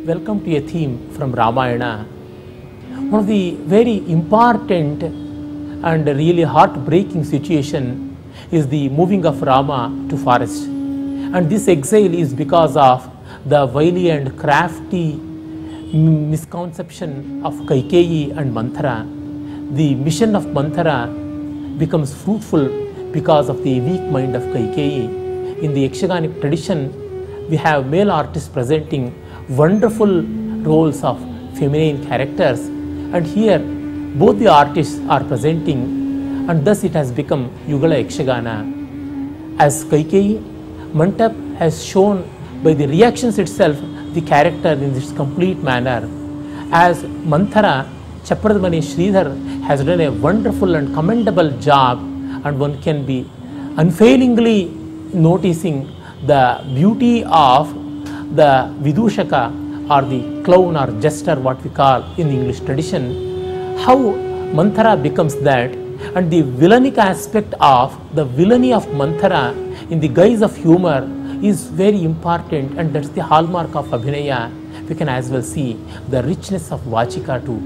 welcome to a theme from Ramayana. One of the very important and really heartbreaking situation is the moving of Rama to forest. And this exile is because of the wily and crafty misconception of Kaikeyi and Manthara. The mission of Manthara becomes fruitful because of the weak mind of Kaikeyi. In the Yakshaganic tradition, we have male artists presenting wonderful roles of feminine characters, and here both the artists are presenting, and thus it has become Yugala Yakshagana. As Kaikeyi, Mantap has shown by the reactions itself the character in this complete manner. As Manthara, Chapradmani Sridhar has done a wonderful and commendable job, and one can be unfailingly noticing the beauty of the Vidushaka or the clown or jester, what we call in the English tradition, how Manthara becomes that, and the villainic aspect of the villainy of Manthara in the guise of humor is very important, and that's the hallmark of Abhinaya. We can as well see the richness of Vachika too.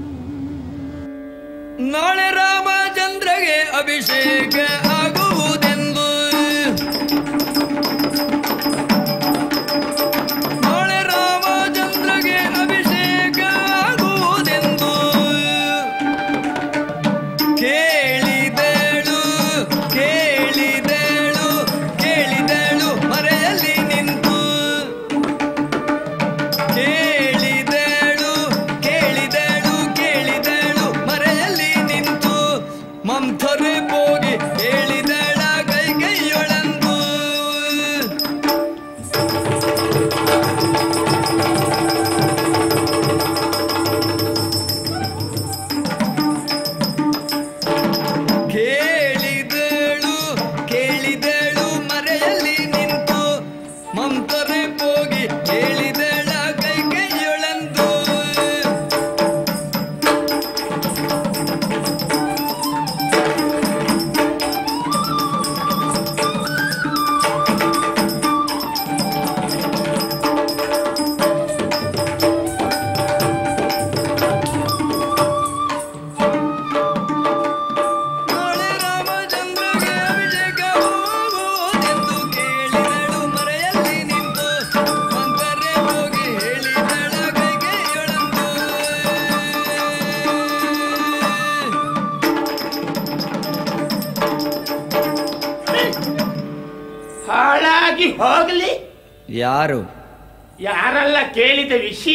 ನಾಳೆ ರಾಮಚಂದ್ರಗೆ ಅಭಿಷೇಕ ಆಗುವುದೆಂದು ನಾಳೆ ರಾಮಚಂದ್ರಗೆ ಅಭಿಷೇಕ ಆಗುವುದೆಂದು ಕೇಳಿದಳು ಕೇಳಿದಳು ಕೇಳಿದಳು ಮರೆಯಲ್ಲಿ ನಿಂತು ಕೇಳಿದಳು ಕೇಳಿದಳು ಕೇಳಿದಳು ಮರೆಯಲ್ಲಿ ನಿಂತು ಮಂಥರೆ ಹೋಗಿ ಹೇಳಿದಳ ಕೈಗೆಯೊಳಂದು ಕೇಳಿದಳು ಕೇಳಿದಳು ಮರೆಯಲ್ಲಿ ನಿಂತು ಮಂಥರೆ ಹೋಗಿ ಹೇಳಿದಳ ಕೈಗೆಯೊಳಂದು ನಾಳೆ ರಾಮಚಂದ್ರಗೆ ಅಭಿಷೇಕ ಹೋಗುವುದೆಂದು ಕೇಳಿದಳು ಮರೆಯಲ್ಲಿ ನಿಂತು ಮಂಥರೆ ಹೋಗಿ ಹೇಳಿದಳ ಕೈಗೆಯೊಳಂದು ಹಾಳಾಗಿ ಹೋಗಲಿ. ಯಾರು ಯಾರೆಲ್ಲ ಕೇಳಿದ ವಿಷಯ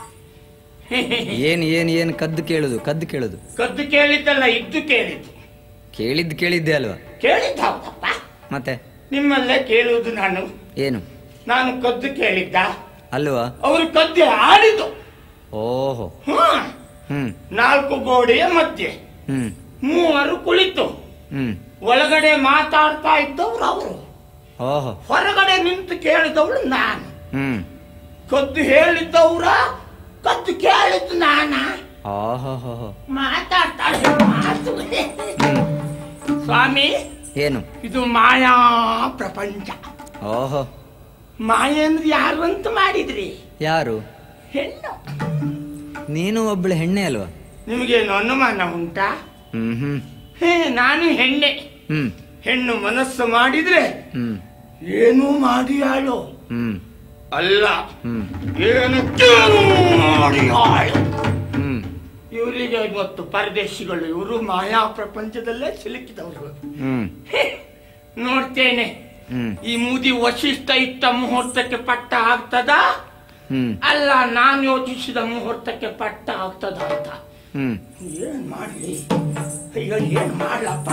ಏನ್ ಕದ್ದು ಕೇಳುದು ಕದ್ದು ಕೇಳಿದ್ದಲ್ಲ, ಇದ್ದು ಕೇಳಿದ್ದು. ಕೇಳಿದ್ದೆ ಅಲ್ವಾ? ಕೇಳಿದ್ದ ಹೌದಪ್ಪ. ಮತ್ತೆ ನಿಮ್ಮಲ್ಲೇ ಕೇಳುವುದು ನಾನು. ಏನು ನಾನು ಕದ್ದು ಕೇಳಿದ್ದ, ಅಲ್ವಾ? ಅವರು ಕದ್ದು ಆಡಿದ್ದು. ಓಹೋ. ಹ್ಮ್ 4 ಗೋಡೆಯ ಮಧ್ಯೆ ಹ್ಮ್ 3 ಕುಳಿತು ಹ್ಮ್ ಒಳಗಡೆ ಮಾತಾಡ್ತಾ ಇದ್ದವ್ರು ಅವರು, ಓಹೋ. ಹೊರಗಡೆ ನಿಂತು ಕೇಳಿದವಳು ನಾನು. ಹ್ಮ್ ಕದ್ದು ಹೇಳಿದ್ದವ್ರ, ಕದ್ದು ಕೇಳಿದ್ದು ನಾನ. ಓಹೋ. ಮಾತಾಡ್ತಾಳೆ ಮಾತು. ಹ್ಮ್ ಸ್ವಾಮಿ, ಏನು ಇದು ಮಾಯಾ ಪ್ರಪಂಚ. ಓಹೋ. ಮಾಯೆ ಅಂದ್ರೆ ಯಾರು ಅಂತ ಮಾಡಿದ್ರಿ? ಯಾರು? ಹೆಣ್ಣು. ನೀನು ಒಬ್ಬಳು ಹೆಣ್ಣೆ ಅಲ್ವಾ? ನಿಮಗೇನು ಅನುಮಾನ ಉಂಟಾ? ಹ್ಮ್ ನಾನು ಹೆಣ್ಣೆ. ಹ್ಮ್ ಹೆಣ್ಣು ಮನಸ್ಸು ಮಾಡಿದ್ರೆ ಹ್ಮ್ ಏನೂ ಮಾಡಿಯಾಳು ಹ್ಮ್ ಅಲ್ಲ, ಹ್ಮ್ ಏನು ಮಾಡಿಯಾಳು. ಹ್ಮ್ ಇವರಿಗೆ ಮತ್ತು ಪರದೇಶಿಗಳು, ಇವರು ಮಾಯಾ ಪ್ರಪಂಚದಲ್ಲೇ ಸಿಲುಕಿದವರು. ಹ್ಮ್ ನೋಡ್ತೇನೆ ಹ್ಮ್ ಈ ಮುದಿ ವಶಿಷ್ಠ ಇಟ್ಟ ಮುಹೂರ್ತಕ್ಕೆ ಪಟ್ಟ ಆಗ್ತದ, ಹ್ಮ್ ಅಲ್ಲ ನಾನು ಯೋಚಿಸಿದ ಮುಹೂರ್ತಕ್ಕೆ ಪಟ್ಟ ಆಗ್ತದ ಅಂತ. ಹ್ಮ್ ಏನ್ ಮಾಡ್ಲಿ ಈಗ, ಏನ್ ಮಾಡ್ಲಪ್ಪ?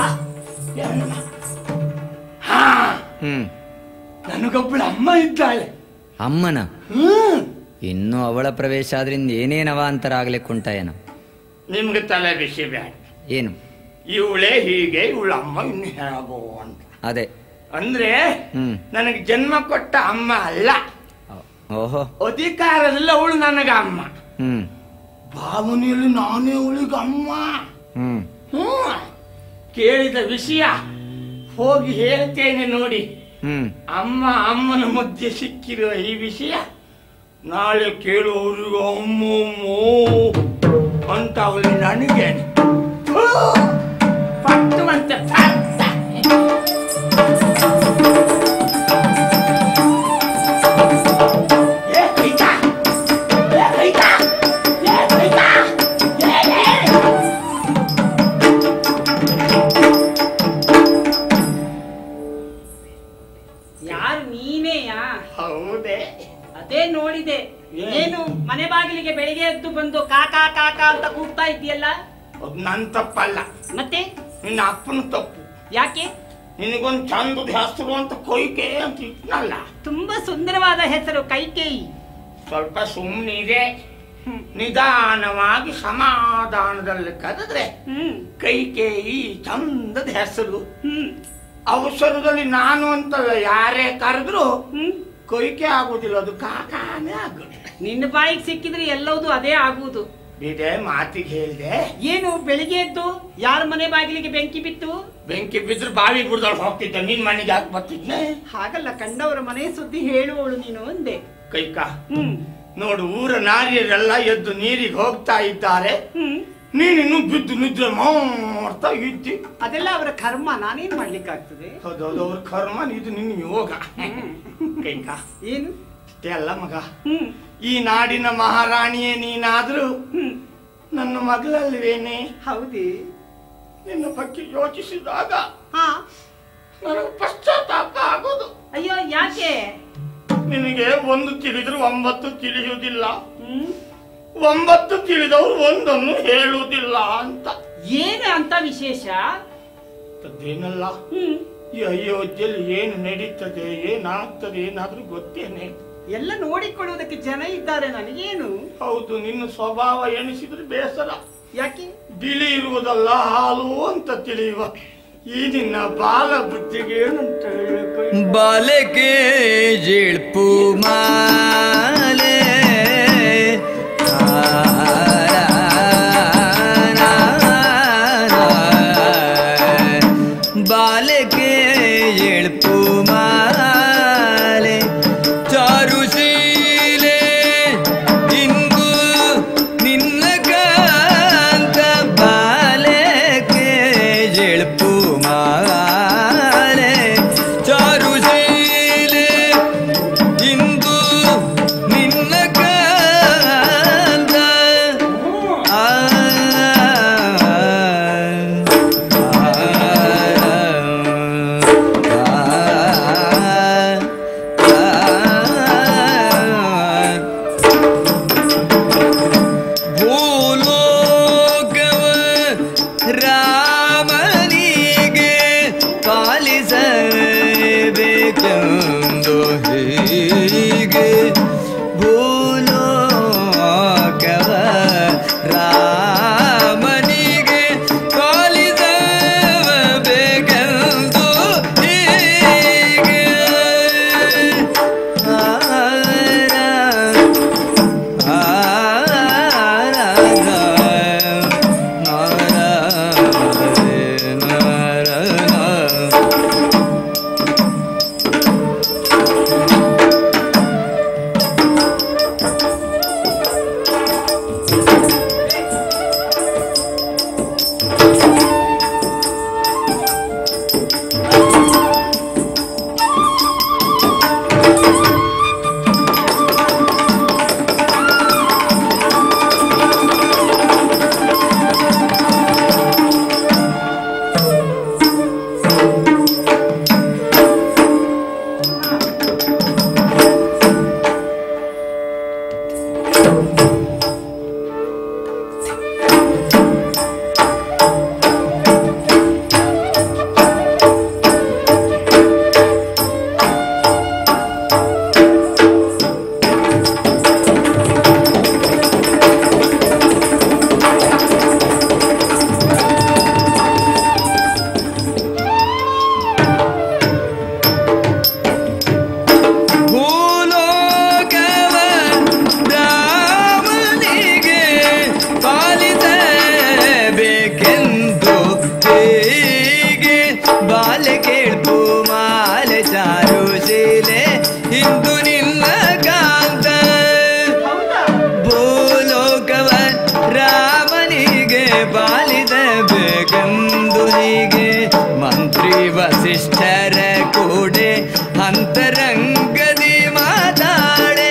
ಹಾ, ಹ್ಮ್ ನನಗೊಬ್ಬಳು ಅಮ್ಮ ಇದ್ದಾಳೆ. ಅಮ್ಮನ? ಹ್ಮ್ ಇನ್ನು ಅವಳ ಪ್ರವೇಶ ಆದ್ರಿಂದ ಏನೇನ್ ಅವಾಂತರ ಆಗ್ಲಿಕ್ಕುಂಟ ಏನೋ? ನಿಮ್ಗೆ ತಲೆ ಬಿಸಿ ಬೇಡ. ಏನು? ಇವಳೇ ಹೀಗೆ, ಇವಳ ಅಮ್ಮ ಇನ್ನು ಹೇಳಬೋ ಅಂತ. ಅದೇ ಅಂದ್ರೆ ಹ್ಮ್ ನನಗೆ ಜನ್ಮ ಕೊಟ್ಟ ಅಮ್ಮ ಅಲ್ಲ, ಓಹೋ. ಅಧಿಕಾರದಲ್ಲಿ ಅವಳು ನನಗ ಅಮ್ಮ. ಹ್ಮ್ ಭಾವನೆಯಲ್ಲಿ ನಾನೇ ಅವಳಿಗೆ ಅಮ್ಮ. ಹ್ಮ್ ಕೇಳಿದ ವಿಷಯ ಹೋಗಿ ಹೇಳ್ತೇನೆ ನೋಡಿ. ಹ್ಮ್ ಅಮ್ಮನ ಮಧ್ಯೆ ಸಿಕ್ಕಿರುವ ಈ ವಿಷಯ ನಾಳೆ ಕೇಳುವವರಿಗೂ ಅಮ್ಮೋ ಅಂತ ಅವಳಿ ನನಗೆ ಪಟ್ಟುವಂತೆ ಯಾರು ನೀನೇಯಾ? ಹೌದೇ? ಅದೇ ನೋಡಿದೆ. ಏನು ಮನೆ ಬಾಗಿಲಿಗೆ ಬೆಳಿಗ್ಗೆ ಎದ್ದು ಬಂದು ಕಾಕಾ ಕಾಕಾ ಅಂತ ಕೂಗ್ತಾ ಇದೆಯಲ್ಲ? ಅದು ನನ್ನ ತಪ್ಪಲ್ಲ, ಮತ್ತೆ ನಿನ್ನ ಅಪ್ಪನ ತಪ್ಪು. ಯಾಕೆ? ನಿನಗೊಂದು ಚಂದದ ಹೆಸರು ಅಂತ ಕೊಯ್ಕೆ ಅಂತ ಇಟ್ನಲ್ಲ. ತುಂಬಾ ಸುಂದರವಾದ ಹೆಸರು ಕೈಕೇಯಿ. ಸ್ವಲ್ಪ ಸುಮ್ಮನಿದೆ, ನಿಧಾನವಾಗಿ ಸಮಾಧಾನದಲ್ಲಿ ಕರೆದ್ರೆ ಕೈಕೇಯಿ ಚಂದದ ಹೆಸರು. ಅವಸರದಲ್ಲಿ ನಾನು ಅಂತಲ್ಲ, ಯಾರೇ ಕರೆದ್ರು ಕೊಯ್ಕೆ ಆಗುದಿಲ್ಲ, ಅದು ಕಾಕಾನೇ ಆಗುದು. ನಿನ್ನ ಬಾಯಿಗೆ ಸಿಕ್ಕಿದ್ರೆ ಎಲ್ಲವೂ ಅದೇ ಆಗುವುದು. ಇದೇ ಮಾತಿಗೆ ಹೇಳ್ದೆ. ಏನು ಬೆಳಿಗ್ಗೆ ಎದ್ದು ಯಾರ ಮನೆ ಬಾಗಿಲಿಗೆ ಬೆಂಕಿ ಬಿತ್ತು? ಬೆಂಕಿ ಬಿದ್ರೆ ಬಾವಿ ಬುಡ್ದೊಳಗೆ ಹೋಗ್ತಿದ್ದೆ, ನಿನ್ ಮನೆಗೆ ಯಾಕೆ ಬರ್ತಿದ್ನೆ? ಹಾಗಲ್ಲ, ಕಂಡವರ ಮನೆ ಸುದ್ದಿ ಹೇಳುವವಳು ನೀನು ಅಂದೆ. ಕೈಕ ನೋಡು, ಊರ ನಾರಿಯರೆಲ್ಲ ಎದ್ದು ನೀರಿಗೆ ಹೋಗ್ತಾ ಇದ್ದಾರೆ, ನೀನಿನ್ನು ಬಿದ್ದು ನಿದ್ರೆ ಮಾಡ್ತಾ ಇದ್ದಿ. ಅದೆಲ್ಲ ಅವರ ಕರ್ಮ, ನಾನೇನ್ ಮಾಡ್ಲಿಕ್ಕಾಗ್ತದೆ? ಹೌದೌದು, ಅವ್ರ ಕರ್ಮ, ಇದು ನಿನ್ನ ಯೋಗ. ಕೈಕ ಏನು ಅಷ್ಟೇ ಅಲ್ಲ ಮಗ, ಈ ನಾಡಿನ ಮಹಾರಾಣಿಯೇ ನೀನಾದ್ರೂ ನನ್ನ ಮಗಳಲ್ವೇನೆ? ಹೌದೇ? ನಿನ್ನ ಬಗ್ಗೆ ಯೋಚಿಸಿದಾಗ ಹಾ, ನನಗೆ ಪಶ್ಚಾತ್ತಾಪ ಆಗೋದು. ಅಯ್ಯೋ ಯಾಕೆ? ನಿನಗೆ ಒಂದು ತಿಳಿದ್ರು 9 ತಿಳಿಯುವುದಿಲ್ಲ, 9 ತಿಳಿದವರು ಒಂದನ್ನು ಹೇಳುವುದಿಲ್ಲ ಅಂತ. ಏನು ಅಂತ ವಿಶೇಷ? ಅದೇನಲ್ಲ, ಈ ಅಯೋಧ್ಯೆಯಲ್ಲಿ ಏನು ನಡೀತದೆ, ಏನಾಗ್ತದೆ, ಏನಾದ್ರೂ ಗೊತ್ತೇನೆ? ಎಲ್ಲ ನೋಡಿಕೊಳ್ಳುವುದಕ್ಕೆ ಜನ ಇದ್ದಾರೆ, ನನಗೇನು? ಹೌದು, ನಿನ್ನ ಸ್ವಭಾವ ಎಣಿಸಿದ್ರೆ ಬೇಸರ. ಯಾಕೆ? ಬಿಳಿ ಇರುವುದಲ್ಲ, ಹಾಲು ಅಂತ ತಿಳಿಯುವ ಈ ನಿನ್ನ ಬಾಲ ಬುದ್ಧಿಗೆ ಏನಂತ ಹೇಳಬೇಕು? ಬಾಲಕೆ ಜಿಳ್ಪು ಮಾಲೆ ಬಾಲಕೆ ಎಳ್ಪು ಮಾಲೆ ಚಾರುಶೀಲೆ ಇಂದು ನಿನ್ನ ಕಾಂತ ಬಾಲಕೆ ಎಳ್ಪು ಮಾಲೆ ಚಾರುಶೀಲೆ ಇಂದು ನಿನ್ನ ವಸಿಷ್ಠರ ಕೂಡೆ ಅಂತರಂಗದಿ ಮಾತಾಡೆ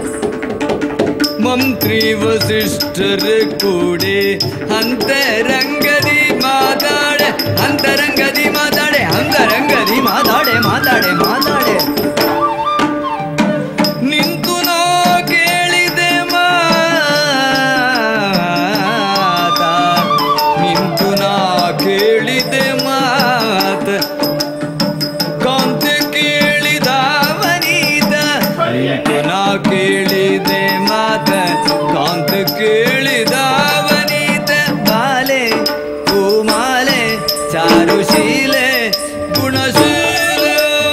ಮಂತ್ರಿ ವಸಿಷ್ಠರ ಕೂಡೆ ಅಂತರಂಗದಿ ಮಾತಾಡೆ ಅಂತರಂಗದಿ ಮಾತಾಡೆ ಅಂತರಂಗದಿ ಮಾತಾಡೆ ಮಾತಾಡೆ ಮಾತಾಡೆ ನಿಂತು ನಾ ಕೇಳಿದೆ ಮಾತ ನಿಂತು ನಾ ಕೇಳಿದೆ ಮಾತ ಕಾಂತ ಕೇಳಿದವನೀತ ನಿಂತು ನಾ ಕೇಳಿದೆ ಮಾತ ಕಾಂತ ಕೇಳಿದವನೀತ ಬಾಲೆ ಕುಮಾಲೆ ಚಾರುಶೀಲೆ ಗುಣಶೀಲೆ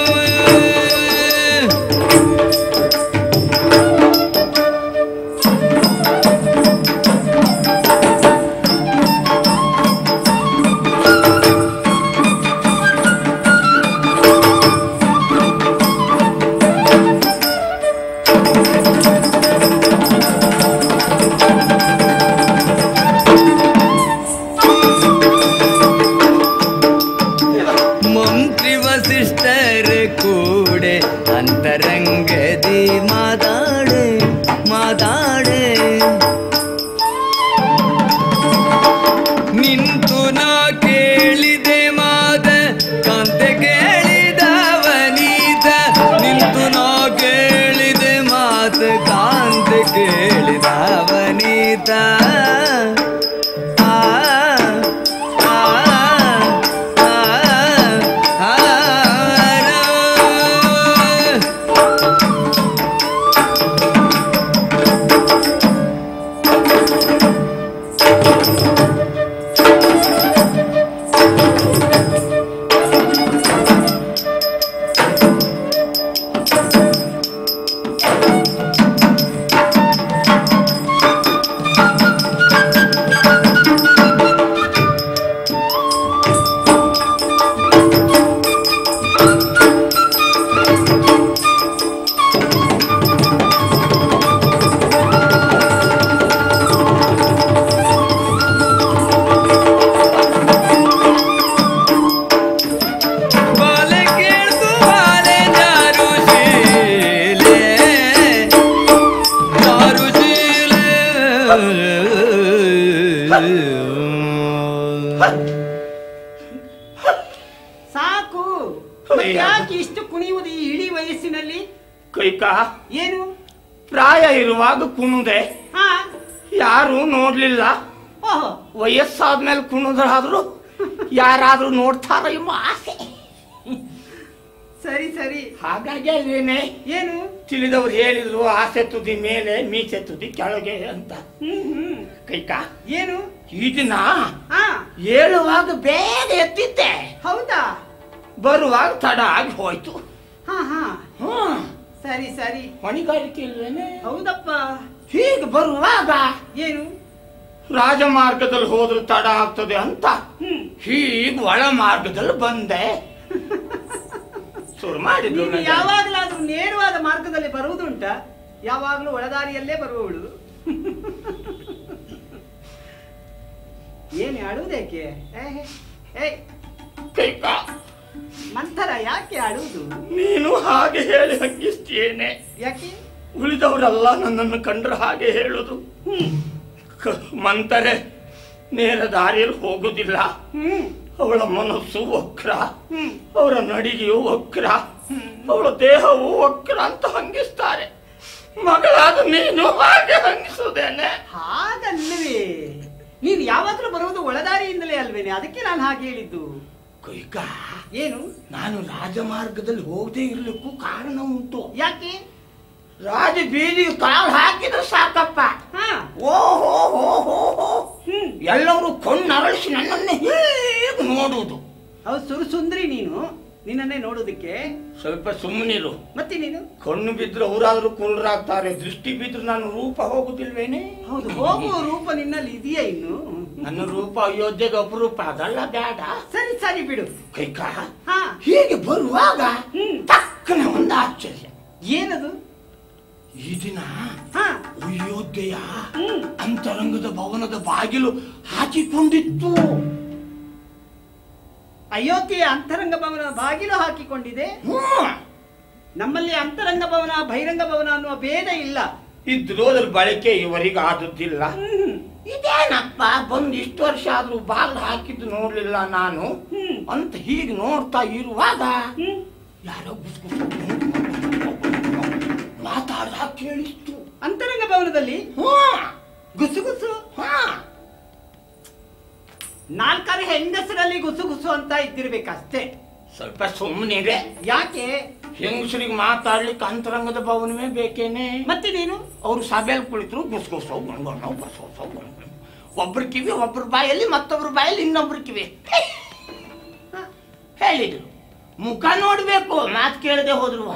ಮಂತ್ರಿ ವಸಿಷ್ಠರ ಕೂಡೆ ಅಂತರಂಗದಿ ಮಾತಾಡೆ ಮಾತಾಡೆ ನಿಂತು ನಾ ಕೇಳಿದೆ ಮಾತ ಕಾಂತ ಕೇಳಿದವನೀತ ನಿಂತು ನಾ ಕೇಳಿದೆ ಮಾತ ಕಾಂತ ಕೇಳಿದವನೀತ ಸಾಕು. ಯಾಕೆ ಇಷ್ಟು ಕುಣಿಯುವುದು ಈ ಇಡೀ ವಯಸ್ಸಿನಲ್ಲಿ? ಕೈಕಾ ಏನು ಪ್ರಾಯ ಇರುವಾಗ ಕುಣುದೆ ಹಾ ಯಾರು ನೋಡ್ಲಿಲ್ಲ. ಓಹೋ, ವಯಸ್ಸಾದ್ಮೇಲೆ ಕುಣುದ್ರಾದ್ರು ಯಾರಾದ್ರೂ ನೋಡ್ತಾರ ಎಂಬ ಆಸೆ. ಸರಿ ಸರಿ. ಹಾಗಾಗಿ ಅಲ್ವೇನೆ ಏನು ತಿಳಿದವ್ರು ಹೇಳಿದ್ರು ಆಸೆ ತುದಿ ಮೇಲೆ ಮೀಸೆ ತುದಿ ಕೆಳಗೆ ಅಂತ. ಕೈಕಾ ಏನು ಈ ದಿನ ಹಾ ಹೇಳುವಾಗ ಬೇಗ ಎತ್ತಿದ್ದೆ, ಹೌದಾ? ಬರುವಾಗ ತಡ ಆಗಿ ಹೋಯ್ತು. ಹಾ ಹಾ ಸರಿ ಸರಿ. ಹೊಣೆಗಾರಿಕೆ ಇಲ್ವೇನೆ? ಹೌದಪ್ಪ. ಹೀಗೆ ಬರುವಾಗ ಏನು ರಾಜಮಾರ್ಗದಲ್ಲಿ ಹೋದ್ರೆ ತಡ ಆಗ್ತದೆ ಅಂತ ಹೀಗೆ ಒಳ ಮಾರ್ಗದಲ್ಲಿ ಬಂದೆ. ಶುರು ಮಾಡಿದ್ರು. ನೀನು ಯಾವಾಗಲಾದ್ರೂ ನೇರವಾದ ಮಾರ್ಗದಲ್ಲಿ ಬರುವುದುಂಟ? ಯಾವಾಗಲೂ ಒಳದಾರಿಯಲ್ಲೇ ಬರುವವಳು. ಏನು ಆಡುವುದೇಕೆ? ಮಂಥರ ಯಾಕೆ ಆಡುವುದು? ನೀನು ಹಾಗೆ ಹೇಳಿ ಹಂಗಿಸ್ತೇನೆ. ಯಾಕೆ? ಉಳಿದವರೆಲ್ಲ ನನ್ನನ್ನು ಕಂಡ್ರೆ ಹಾಗೆ ಹೇಳುದು. ಮಂತರೆ ನೇರ ದಾರಿಯಲ್ಲಿ ಹೋಗುದಿಲ್ಲ. ಅವಳ ಮನಸ್ಸು ವಕ್ರ, ಅವರ ನಡಿಗೆಯು ವಕ್ರ, ಅವಳ ದೇಹವು ವಕ್ರ ಅಂತ ಹಂಗಿಸ್ತಾರೆ. ಮಗಳಾದ ನೀನು ಹಾಗೆ ಹಂಗಿಸುದೇನೆ? ಹಾಗಲ್ಲವೇ, ನೀನು ಯಾವಾಗಲೂ ಬರುವುದು ಒಳದಾರಿಯಿಂದಲೇ ಅಲ್ವೇನೆ, ಅದಕ್ಕೆ ನಾನು ಹಾಗೆ ಹೇಳಿದ್ದು. ಕೈಕಾ ಏನು? ನಾನು ರಾಜಮಾರ್ಗದಲ್ಲಿ ಹೋಗದೆ ಇರ್ಲಿಕ್ಕೂ ಕಾರಣ ಉಂಟು. ಯಾಕೆ? ರಾಜ ಬೀದಿ ಕಾಲು ಹಾಕಿದ್ರೆ ಸಾಕಪ್ಪ, ಓಹೋ ಹೋ ಹೋ ಹೋ ಎಲ್ಲರೂ ಕಣ್ಣರಳಿಸಿ ನನ್ನನ್ನೇ ಹೀಗೆ ನೋಡುವುದು. ಹೌದು, ಸುರುಸುಂದ್ರಿ ನೀನು, ನಿನ್ನನ್ನೇ ನೋಡುವುದಕ್ಕೆ. ಸ್ವಲ್ಪ ಸುಮ್ಮನಿರು. ಮತ್ತೆ ನೀನು ಕಣ್ಣು ಬಿದ್ರೆ ಅವರಾದ್ರೂ ಕುರುಡರಾಗ್ತಾರೆ, ದೃಷ್ಟಿ ಬಿದ್ರೆ ನಾನು ರೂಪ ಹೋಗುದಿಲ್ವೇನೆ? ಹೌದು, ಹೋಗುವ ರೂಪ ನಿನ್ನಲ್ಲಿ ಇದೆಯಾ ಇನ್ನು? ನನ್ನ ರೂಪ ಅಯೋಧ್ಯೆಗೆ ಅಪರೂಪ, ಅದಲ್ಲ ಬೇಡ. ಸರಿ ಸರಿ ಬಿಡು. ಕೈಕಾ ಹೀಗೆ ಬರುವಾಗ ತಕ್ಕನೆ ಒಂದು ಆಶ್ಚರ್ಯ. ಏನದು? ಈ ದಿನ ಅಯೋಧ್ಯೆಯ ಅಂತರಂಗದ ಭವನದ ಬಾಗಿಲು ಹಾಕಿಕೊಂಡಿತ್ತು. ಅಯೋಧ್ಯೆಯ ಅಂತರಂಗ ಭವನ ಬಾಗಿಲು ಹಾಕಿಕೊಂಡಿದೆ. ನಮ್ಮಲ್ಲಿ ಅಂತರಂಗ ಭವನ ಬಹಿರಂಗ ಭವನ ಅನ್ನುವ ಭೇದ ಇಲ್ಲ. ಇದ್ರು ಅದ್ರ ಬಳಕೆ ಇವರಿಗೆ ಆದದ್ದಿಲ್ಲ. ಇದೇನಪ್ಪ ಬಂದು ಇಷ್ಟು ವರ್ಷ ಆದ್ರೂ ಬಾಗಿಲು ಹಾಕಿದ್ದು ನೋಡ್ಲಿಲ್ಲ ನಾನು ಅಂತ ಹೀಗೆ ನೋಡ್ತಾ ಇರುವಾಗ ಯಾರೋ ಮಾತಾಡ್ದ ಕೇಳಿಸ್ತು ಅಂತರಂಗ ಭವನದಲ್ಲಿ. ಗುಸುಗುಸು. ನಾಲ್ಕಾರು ಹೆಂಗಸರಲ್ಲಿ ಗುಸುಗುಸು ಅಂತ ಇದ್ದಿರ್ಬೇಕಷ್ಟೇ. ಸ್ವಲ್ಪ ಸುಮ್ಮನಿದೆ. ಯಾಕೆ? ಹೆಂಗಸರಿಗೆ ಮಾತಾಡ್ಲಿಕ್ಕೆ ಅಂತರಂಗದ ಭವನವೇ ಬೇಕೇನೆ. ಮತ್ತೆ ನೀನು ಅವ್ರು ಸಭೆಯಲ್ಲಿ ಕುಳಿತರು ಗುಸ್ಗುಸೋ ಗಣಗಣೋ ಬಸೋಸೋ ಒಬ್ರ ಕಿವಿ ಒಬ್ರ ಬಾಯಲ್ಲಿ ಮತ್ತೊಬ್ರ ಬಾಯಲ್ಲಿ ಇನ್ನೊಬ್ರ ಕಿವಿ ಹೇಳಿದ್ರು. ಮುಖ ನೋಡ್ಬೇಕು, ಮಾತು ಕೇಳದೆ ಹೋದ್ರು.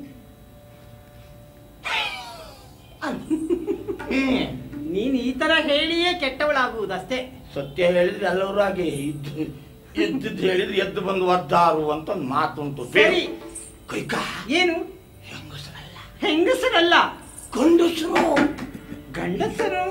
ನೀನ್ ಈ ತರ ಹೇಳಿಯೇ ಕೆಟ್ಟವಳಾಗುವುದಷ್ಟೇ. ಸತ್ಯ ಹೇಳಿದ್ರೆ ಎಲ್ಲರೂ ಹಾಗೆ ಇದ್ದದ್ದು ಹೇಳಿದ್ರೆ ಎದ್ದು ಬಂದು ಒದ್ದಾರು ಅಂತ ಒಂದು ಮಾತುಂಟು. ಸರಿ. ಕೈಕ ಏನು? ಹೆಂಗಸರಲ್ಲ. ಹೆಂಗಸರಲ್ಲ, ಗಂಡಸರು. ಗಂಡಸರು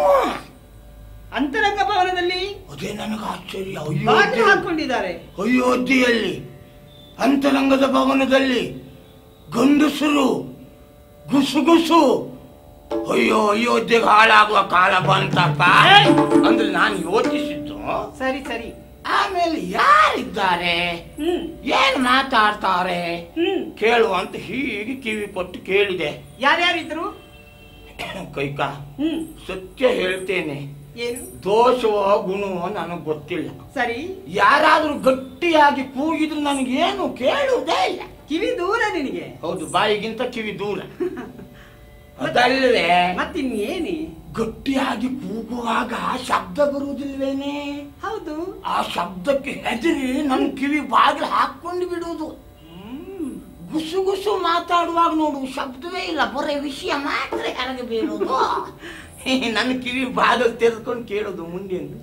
ಅಂತರಂಗ ಭವನದಲ್ಲಿ. ಅದೇ ನನಗೆ ಆಶ್ಚರ್ಯ. ಬಾಗಿಲು ಹಾಕೊಂಡಿದ್ದಾರೆ. ಅಯೋಧ್ಯೆಯಲ್ಲಿ ಅಂತರಂಗದ ಭವನದಲ್ಲಿ ಗಂಡಸರು ಗುಸುಗುಸು. ಅಯ್ಯೋ, ಅಯೋಧ್ಯೆಗೆ ಹಾಳಾಗುವ ಕಾಲ ಬಂತಪ್ಪ ಅಂದ್ರೆ ನಾನು ಯೋಚಿಸಿದ್ದು. ಸರಿ ಸರಿ. ಆಮೇಲೆ ಯಾರಿದ್ದಾರೆ, ಏನ್ ಮಾತಾಡ್ತಾರೆ ಕೇಳುವಂತ ಹೀಗೆ ಕಿವಿ ಕೊಟ್ಟು ಕೇಳಿದೆ. ಯಾರ್ಯಾರಿದ್ರು? ಕೈಕ ಸತ್ಯ ಹೇಳ್ತೇನೆ, ಏನು ದೋಷವೋ ಗುಣವೋ ನನಗೆ ಗೊತ್ತಿಲ್ಲ. ಸರಿ. ಯಾರಾದ್ರೂ ಗಟ್ಟಿಯಾಗಿ ಕೂಗಿದ್ರು ನನಗೇನು ಕೇಳುವುದೇ ಇಲ್ಲ. ಕಿವಿ ದೂರ ನಿನಗೆ? ಹೌದು, ಬಾಯಿಗಿಂತ ಕಿವಿ ದೂರ. ಅದಲ್ಲವೇ ಮತ್ತಿನ್ನೇನಿ? ಗಟ್ಟಿಯಾಗಿ ಕೂಗುವಾಗ ಶಬ್ದ ಬರುವುದಿಲ್ವೇನೆ? ಹೌದು. ಆ ಶಬ್ದಕ್ಕೆ ಹೆದರಿ ನನ್ನ ಕಿವಿ ಬಾಗಿಲು ಹಾಕೊಂಡು ಬಿಡುವುದು. ಗುಸು ಮಾತಾಡುವಾಗ ನೋಡು ಶಬ್ದವೇ ಇಲ್ಲ, ಬರೀ ವಿಷಯ ಮಾತ್ರ ಹೊರಗೆ ಬೀಳುವುದು. ನನ್ನ ಕಿವಿ ಬಾಗಿಲು ತೆರೆದುಕೊಂಡು ಕೇಳೋದು ಮುಂದೇನು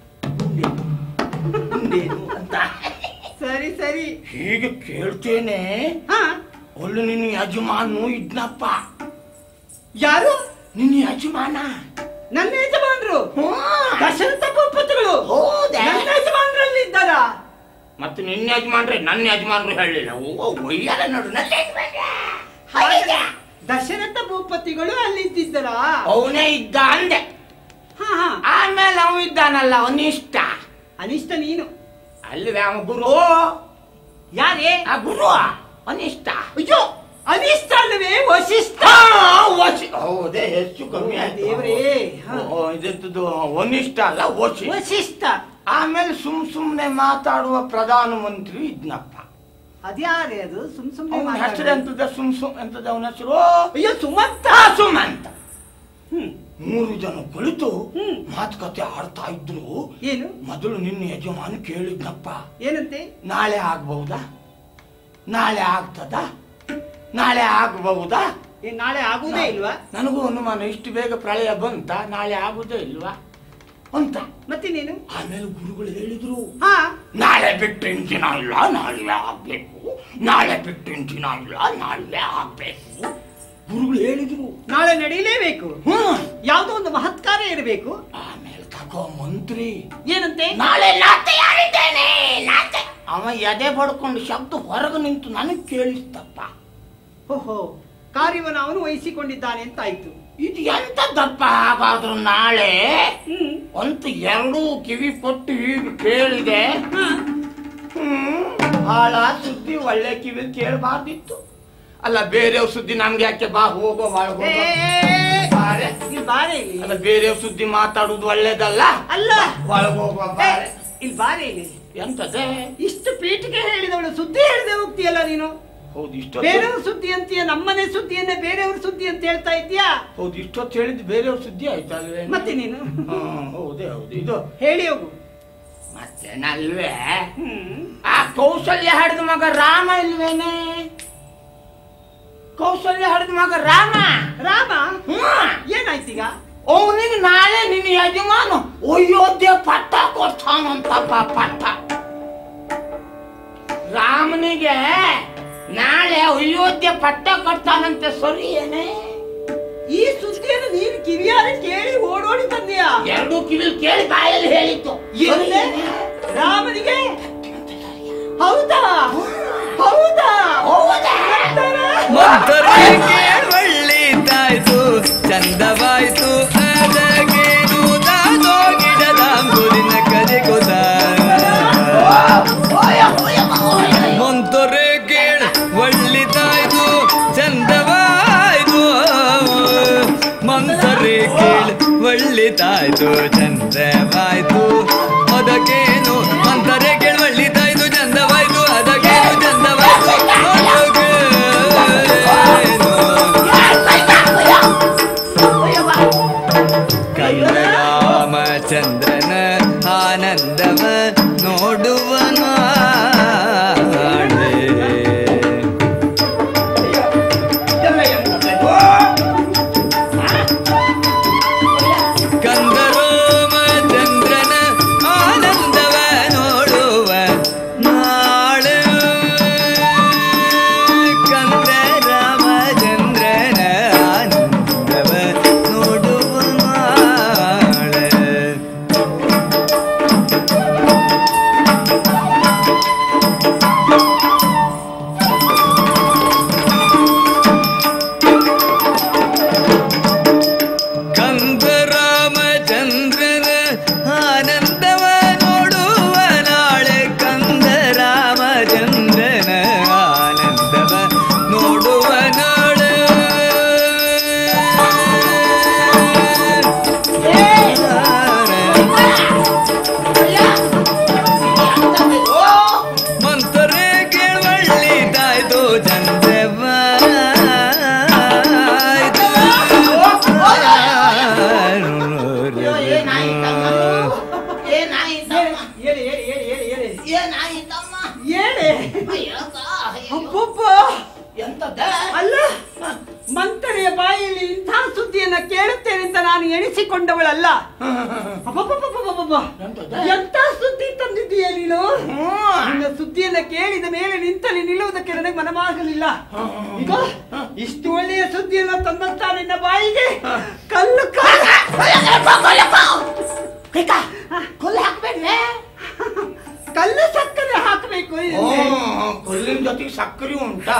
ಅಂತ. ಸರಿ ಸರಿ. ಹೀಗೆ ಕೇಳ್ತೇನೆ. ಒಳ್ಳೆ ನಿನ್ನ ಯಜಮಾನು ಇದ್ನಪ್ಪ. ಯಾರು? ನಿನ್ನ ಯಜಮಾನ. ನನ್ನ ಯಜಮಾನರು ದಶರಥ ಭೂಪತಿಗಳು. ನನ್ನ ಯಜಮಾನರಲ್ಲಿ ಇದ್ದಾರ? ಮತ್ತೆ ನಿನ್ನ ಯಜಮಾನ್ರೆ ನನ್ನ ಯಜಮಾನ್ರು ಹೇಳಲಿಲ್ಲ. ಒಯ್ಯಲ್ಲ ನೋಡು. ದಶರಥ ಭೂಪತಿಗಳು ಅಲ್ಲಿ ಇದ್ದಿದ್ದರ? ಅವನೇ ಇದ್ದ ಅಂದೆ. ಆಮೇಲೆ ಅವ ಇದ್ದಾನಲ್ಲ ಅನಿಷ್ಟ. ಅನಿಷ್ಟ ನೀನು ಅಲ್ವೇ? ಅವ ಗುರು. ಯಾರೇ ಆ ಗುರು? ಅನಿಷ್ಟ. ಅಯ್ಯೋ, ಅನಿಷ್ಟ ಅಲ್ಲವೇ? ವಶಿಷ್ಠ. ಹೌದೇ, ಹೆಚ್ಚು ಕಮ್ಮಿ ದೇವರೇ. ಇದೆಂತದ್ದು ಅನಿಷ್ಟ ಅಲ್ಲ, ವಶಿಷ್ಠ. ಆಮೇಲೆ ಸುಮ್ನೆ ಮಾತಾಡುವ ಪ್ರಧಾನ ಮಂತ್ರಿ ಇದ್ನಪ್ಪ. ಅದ್ಯಾರೇ ಅದು? ಸುಮ್ನೆ ಹೆಸರು ಎಂತದ? ಎಂತದ ಅವನ ಹೆಸರು? ಅಯ್ಯೋ, ಸುಮಂತ. ಸುಮಂತ. 3 ಜನ ಕುಳಿತು ಮಾತುಕತೆ ಆಡ್ತಾ ಇದ್ರು. ಏನು? ಮೊದಲು ನಿನ್ನ ಯಜಮಾನ ಕೇಳಿದ್ನಪ್ಪ. ಏನಂತೆ? ನಾಳೆ ಆಗ್ಬಹುದಾ, ನಾಳೆ ಆಗ್ತದ, ನಾಳೆ ಆಗಬಹುದಾ? ನಾಳೆ ಆಗುವುದೇ ಇಲ್ವಾ? ನನಗೂ ಅನುಮಾನ, ಇಷ್ಟು ಬೇಗ ಪ್ರಳಯ ಬಂತ, ನಾಳೆ ಆಗುದೇ ಇಲ್ವಾ ಅಂತ. ಮತ್ತೆ ನೀನು? ಆಮೇಲೆ ಗುರುಗಳು ಹೇಳಿದ್ರು, ನಾಳೆ ಬಿಟ್ಟು ದಿನ ಇಲ್ಲ, ನಾಳೆ ಆಗ್ಬೇಕು, ನಾಳೆ ಬಿಟ್ಟು ದಿನ ಇಲ್ಲ, ನಾಳೆ ಆಗ್ಬೇಕು. ಗುರುಗಳು ಹೇಳಿದ್ರು ನಾಳೆ ನಡೀಲೇಬೇಕು, ಯಾವುದೋ ಒಂದು ಮಹತ್ ಕಾರ್ಯ ಇರಬೇಕು. ಆಮೇಲೆ ತಗೋ ಮಂತ್ರಿ ಏನಂತೆ? ನಾಳೆ ನಾತೆ ಯಾರಿದ್ದೇನೆ ನಾತೆ. ಅವ ಎದೆ ಬಡ್ಕೊಂಡು ಶಬ್ದ ಹೊರಗೆ ನಿಂತು ನನಗೆ ಕೇಳಿಸ್ತಪ್ಪ. ಓಹೋ, ಕಾರ್ಯವನ್ನು ಅವನು ವಹಿಸಿಕೊಂಡಿದ್ದಾನೆ ಅಂತ ಆಯ್ತು. ಇದು ಎಂತದ್ದಪ್ಪ? ಹಾಗಾದ್ರೂ ನಾಳೆ ಅಂತ 2 ಕಿವಿ ಕೊಟ್ಟು ಹೀಗೆ ಕೇಳಿದೆ. ಹಾಳ ಸುದ್ದಿ ಒಳ್ಳೆ ಕಿವಿ ಕೇಳಬಾರ್ದಿತ್ತು. ಅಲ್ಲ, ಬೇರೆಯವ್ರ ಸುದ್ದಿ ನಮ್ಗೆ ಯಾಕೆ? ಬಾ ಹೋಗೋ ಅಲ್ಲ, ಬೇರೆಯವ್ರ ಸುದ್ದಿ ಮಾತಾಡುದು ಒಳ್ಳೇದಲ್ಲ. ಅಲ್ಲ, ಒಳಗೋಗೋ ಬಾರೆ. ಇಲ್ಲಿ ಬಾರೆ. ಇಲ್ಲಿ ಎಂತದೆ? ಇಷ್ಟು ಪೀಠಿಗೆ ಹೇಳಿದವಳು ಸುದ್ದಿ ಹೇಳಿದೆ ಹೋಗ್ತೀಯಲ್ಲ ನೀನು. ಹೌದು, ಇಷ್ಟ ಬೇರೆಯವ್ರ ಸುದ್ದಿ ಅಂತೀಯ, ನಮ್ಮನೆ ಸುದ್ದಿಯನ್ನೇ ಬೇರೆಯವ್ರ ಸುದ್ದಿ ಅಂತ ಹೇಳ್ತಾ ಇದ್ದೀಯಾ? ಹೌದು, ಇಷ್ಟೊತ್ತು ಹೇಳಿದ್ದು ಬೇರೆಯವ್ರ ಸುದ್ದಿ ಆಯ್ತಲ್ವೇ? ಮತ್ತೆ ನೀನು ಹೌದೇ ಹೌದು, ಇದು ಹೇಳಿ ಹೋಗು. ಮತ್ತೇನಲ್ವೇ? ಆ ಕೌಸಲ್ಯ ಹಡಿದ ಮಗ ರಾಮ ಇಲ್ವೇನೆ? ಕೌಸಲ್ಯ ಹಡಿದ ಮಗ ರಾಮ. ರಾಮ ಏನಾಯ್ತೀಗ? ಅವನಿಗೆ ನಾಳೆ ನಿನ್ನ ಯಜಮಾನ ಅಯೋಧ್ಯೆ ಪಟ್ಟ ಕೊಡ್ತಾನಂತಪ್ಪ. ಪಟ್ಟ ರಾಮನಿಗೆ ನಾಳೆ ಅಯೋಧ್ಯೆ ಪಟ್ಟ ಕೊಡ್ತಾನಂತೆ. ಸರಿ ಏನೇ? ಈ ಸುದ್ದಿಯನ್ನು ನೀನು ಕಿವಿಯಾರೆ ಕೇಳಿ ಓಡೋಡಿ ಬಂದೆಯಾ? 2 ಕಿವಿ ಕೇಳಿ ಬಾಯಲ್ಲಿ ಹೇಳಿತ್ತು. ರಾಮನಿಗೆ ಒಳ್ಳಿತಾಯ್ತು ಚಂದವಾಯ್ತು ಅದಗೇನು ದಾದೋ ಗಿಡದ ಅಂಬುದಿನ ಕದಿಗುದ ಮಂತೊರೆ ಕೇಳ ಒಳ್ಳಿತಾಯ್ತು ಚಂದವಾಯ್ತು ಮಂತೊರೆ ಕೇಳ ಒಳ್ಳಿತಾಯ್ತು ಚಂದವಾಯ್ತು ಅದಕ್ಕೇನು ಮಂತರೆ ಕೇಳ ಒಳ್ಳಿತಾಯ್ತು ಚಂದವಾಯ್ತು ಅದಕ್ಕೇನು ಚಂದವಾಯ್ತು ರಾಮಚಂದ್ರನ ಆನಂದವ ನೋಡುವನ ಕಂದರಾಮಚಂದ್ರನ ಆನಂದವ ನೋಡುವ ನಾಳೆ ಕಂದರಾಮಚಂದ್ರನ ಆನಂದವ ನೋಡುವ ನಾಳೆ ಕಂದರಾಮಚಂದ್ರನ ಆನಂದವ ನೋಡುವ ನಾಳೆ ಕಂದರಾಮಚಂದ್ರನ ಆನಂದವ ನೋಡುವ ನಾಳೆ ಮಂತರೆ ಕೇಳವಳ್ಳಿದಾಯ್ತು ಚಂದವಾಯ್ತು ಅಲ್ಲ ಮಂತನೆಯ ಬಾಯಲ್ಲಿ ಇಂಥ ಸುದ್ದಿಯನ್ನ ಕೇಳುತ್ತೇನೆ ಅಂತ ನಾನು ಎಣಿಸಿಕೊಂಡವಳಲ್ಲ. ಅಬ್ಬಬ್ಬಬ್ಬಬ್ಬಬ್ಬಬ್ಬ. ಎಂತ ಸುದ್ದಿ ತಂದಿದ್ದೀಯ ನೀನು? ನಿನ್ನ ಸುದ್ದಿಯನ್ನ ಕೇಳಿದ ಮೇಲೆ ನಿಂತಲ್ಲಿ ನಿಲ್ಲುವುದಕ್ಕೆ ನನಗೆ ಮನವಾಗಲಿಲ್ಲ. ಈಗ ಇಷ್ಟು ಒಳ್ಳೆಯ ಸುದ್ದಿಯನ್ನ ತಂದಂತ ನಿನ್ನ ಬಾಯಿಗೆ ಕಲ್ಲು ಕಲ್ಲು ಸಕ್ಕರೆ ಹಾಕಬೇಕು. ಕಲ್ಲಿನ ಜೊತೆಗೆ ಸಕ್ಕರೆ ಉಂಟಾ?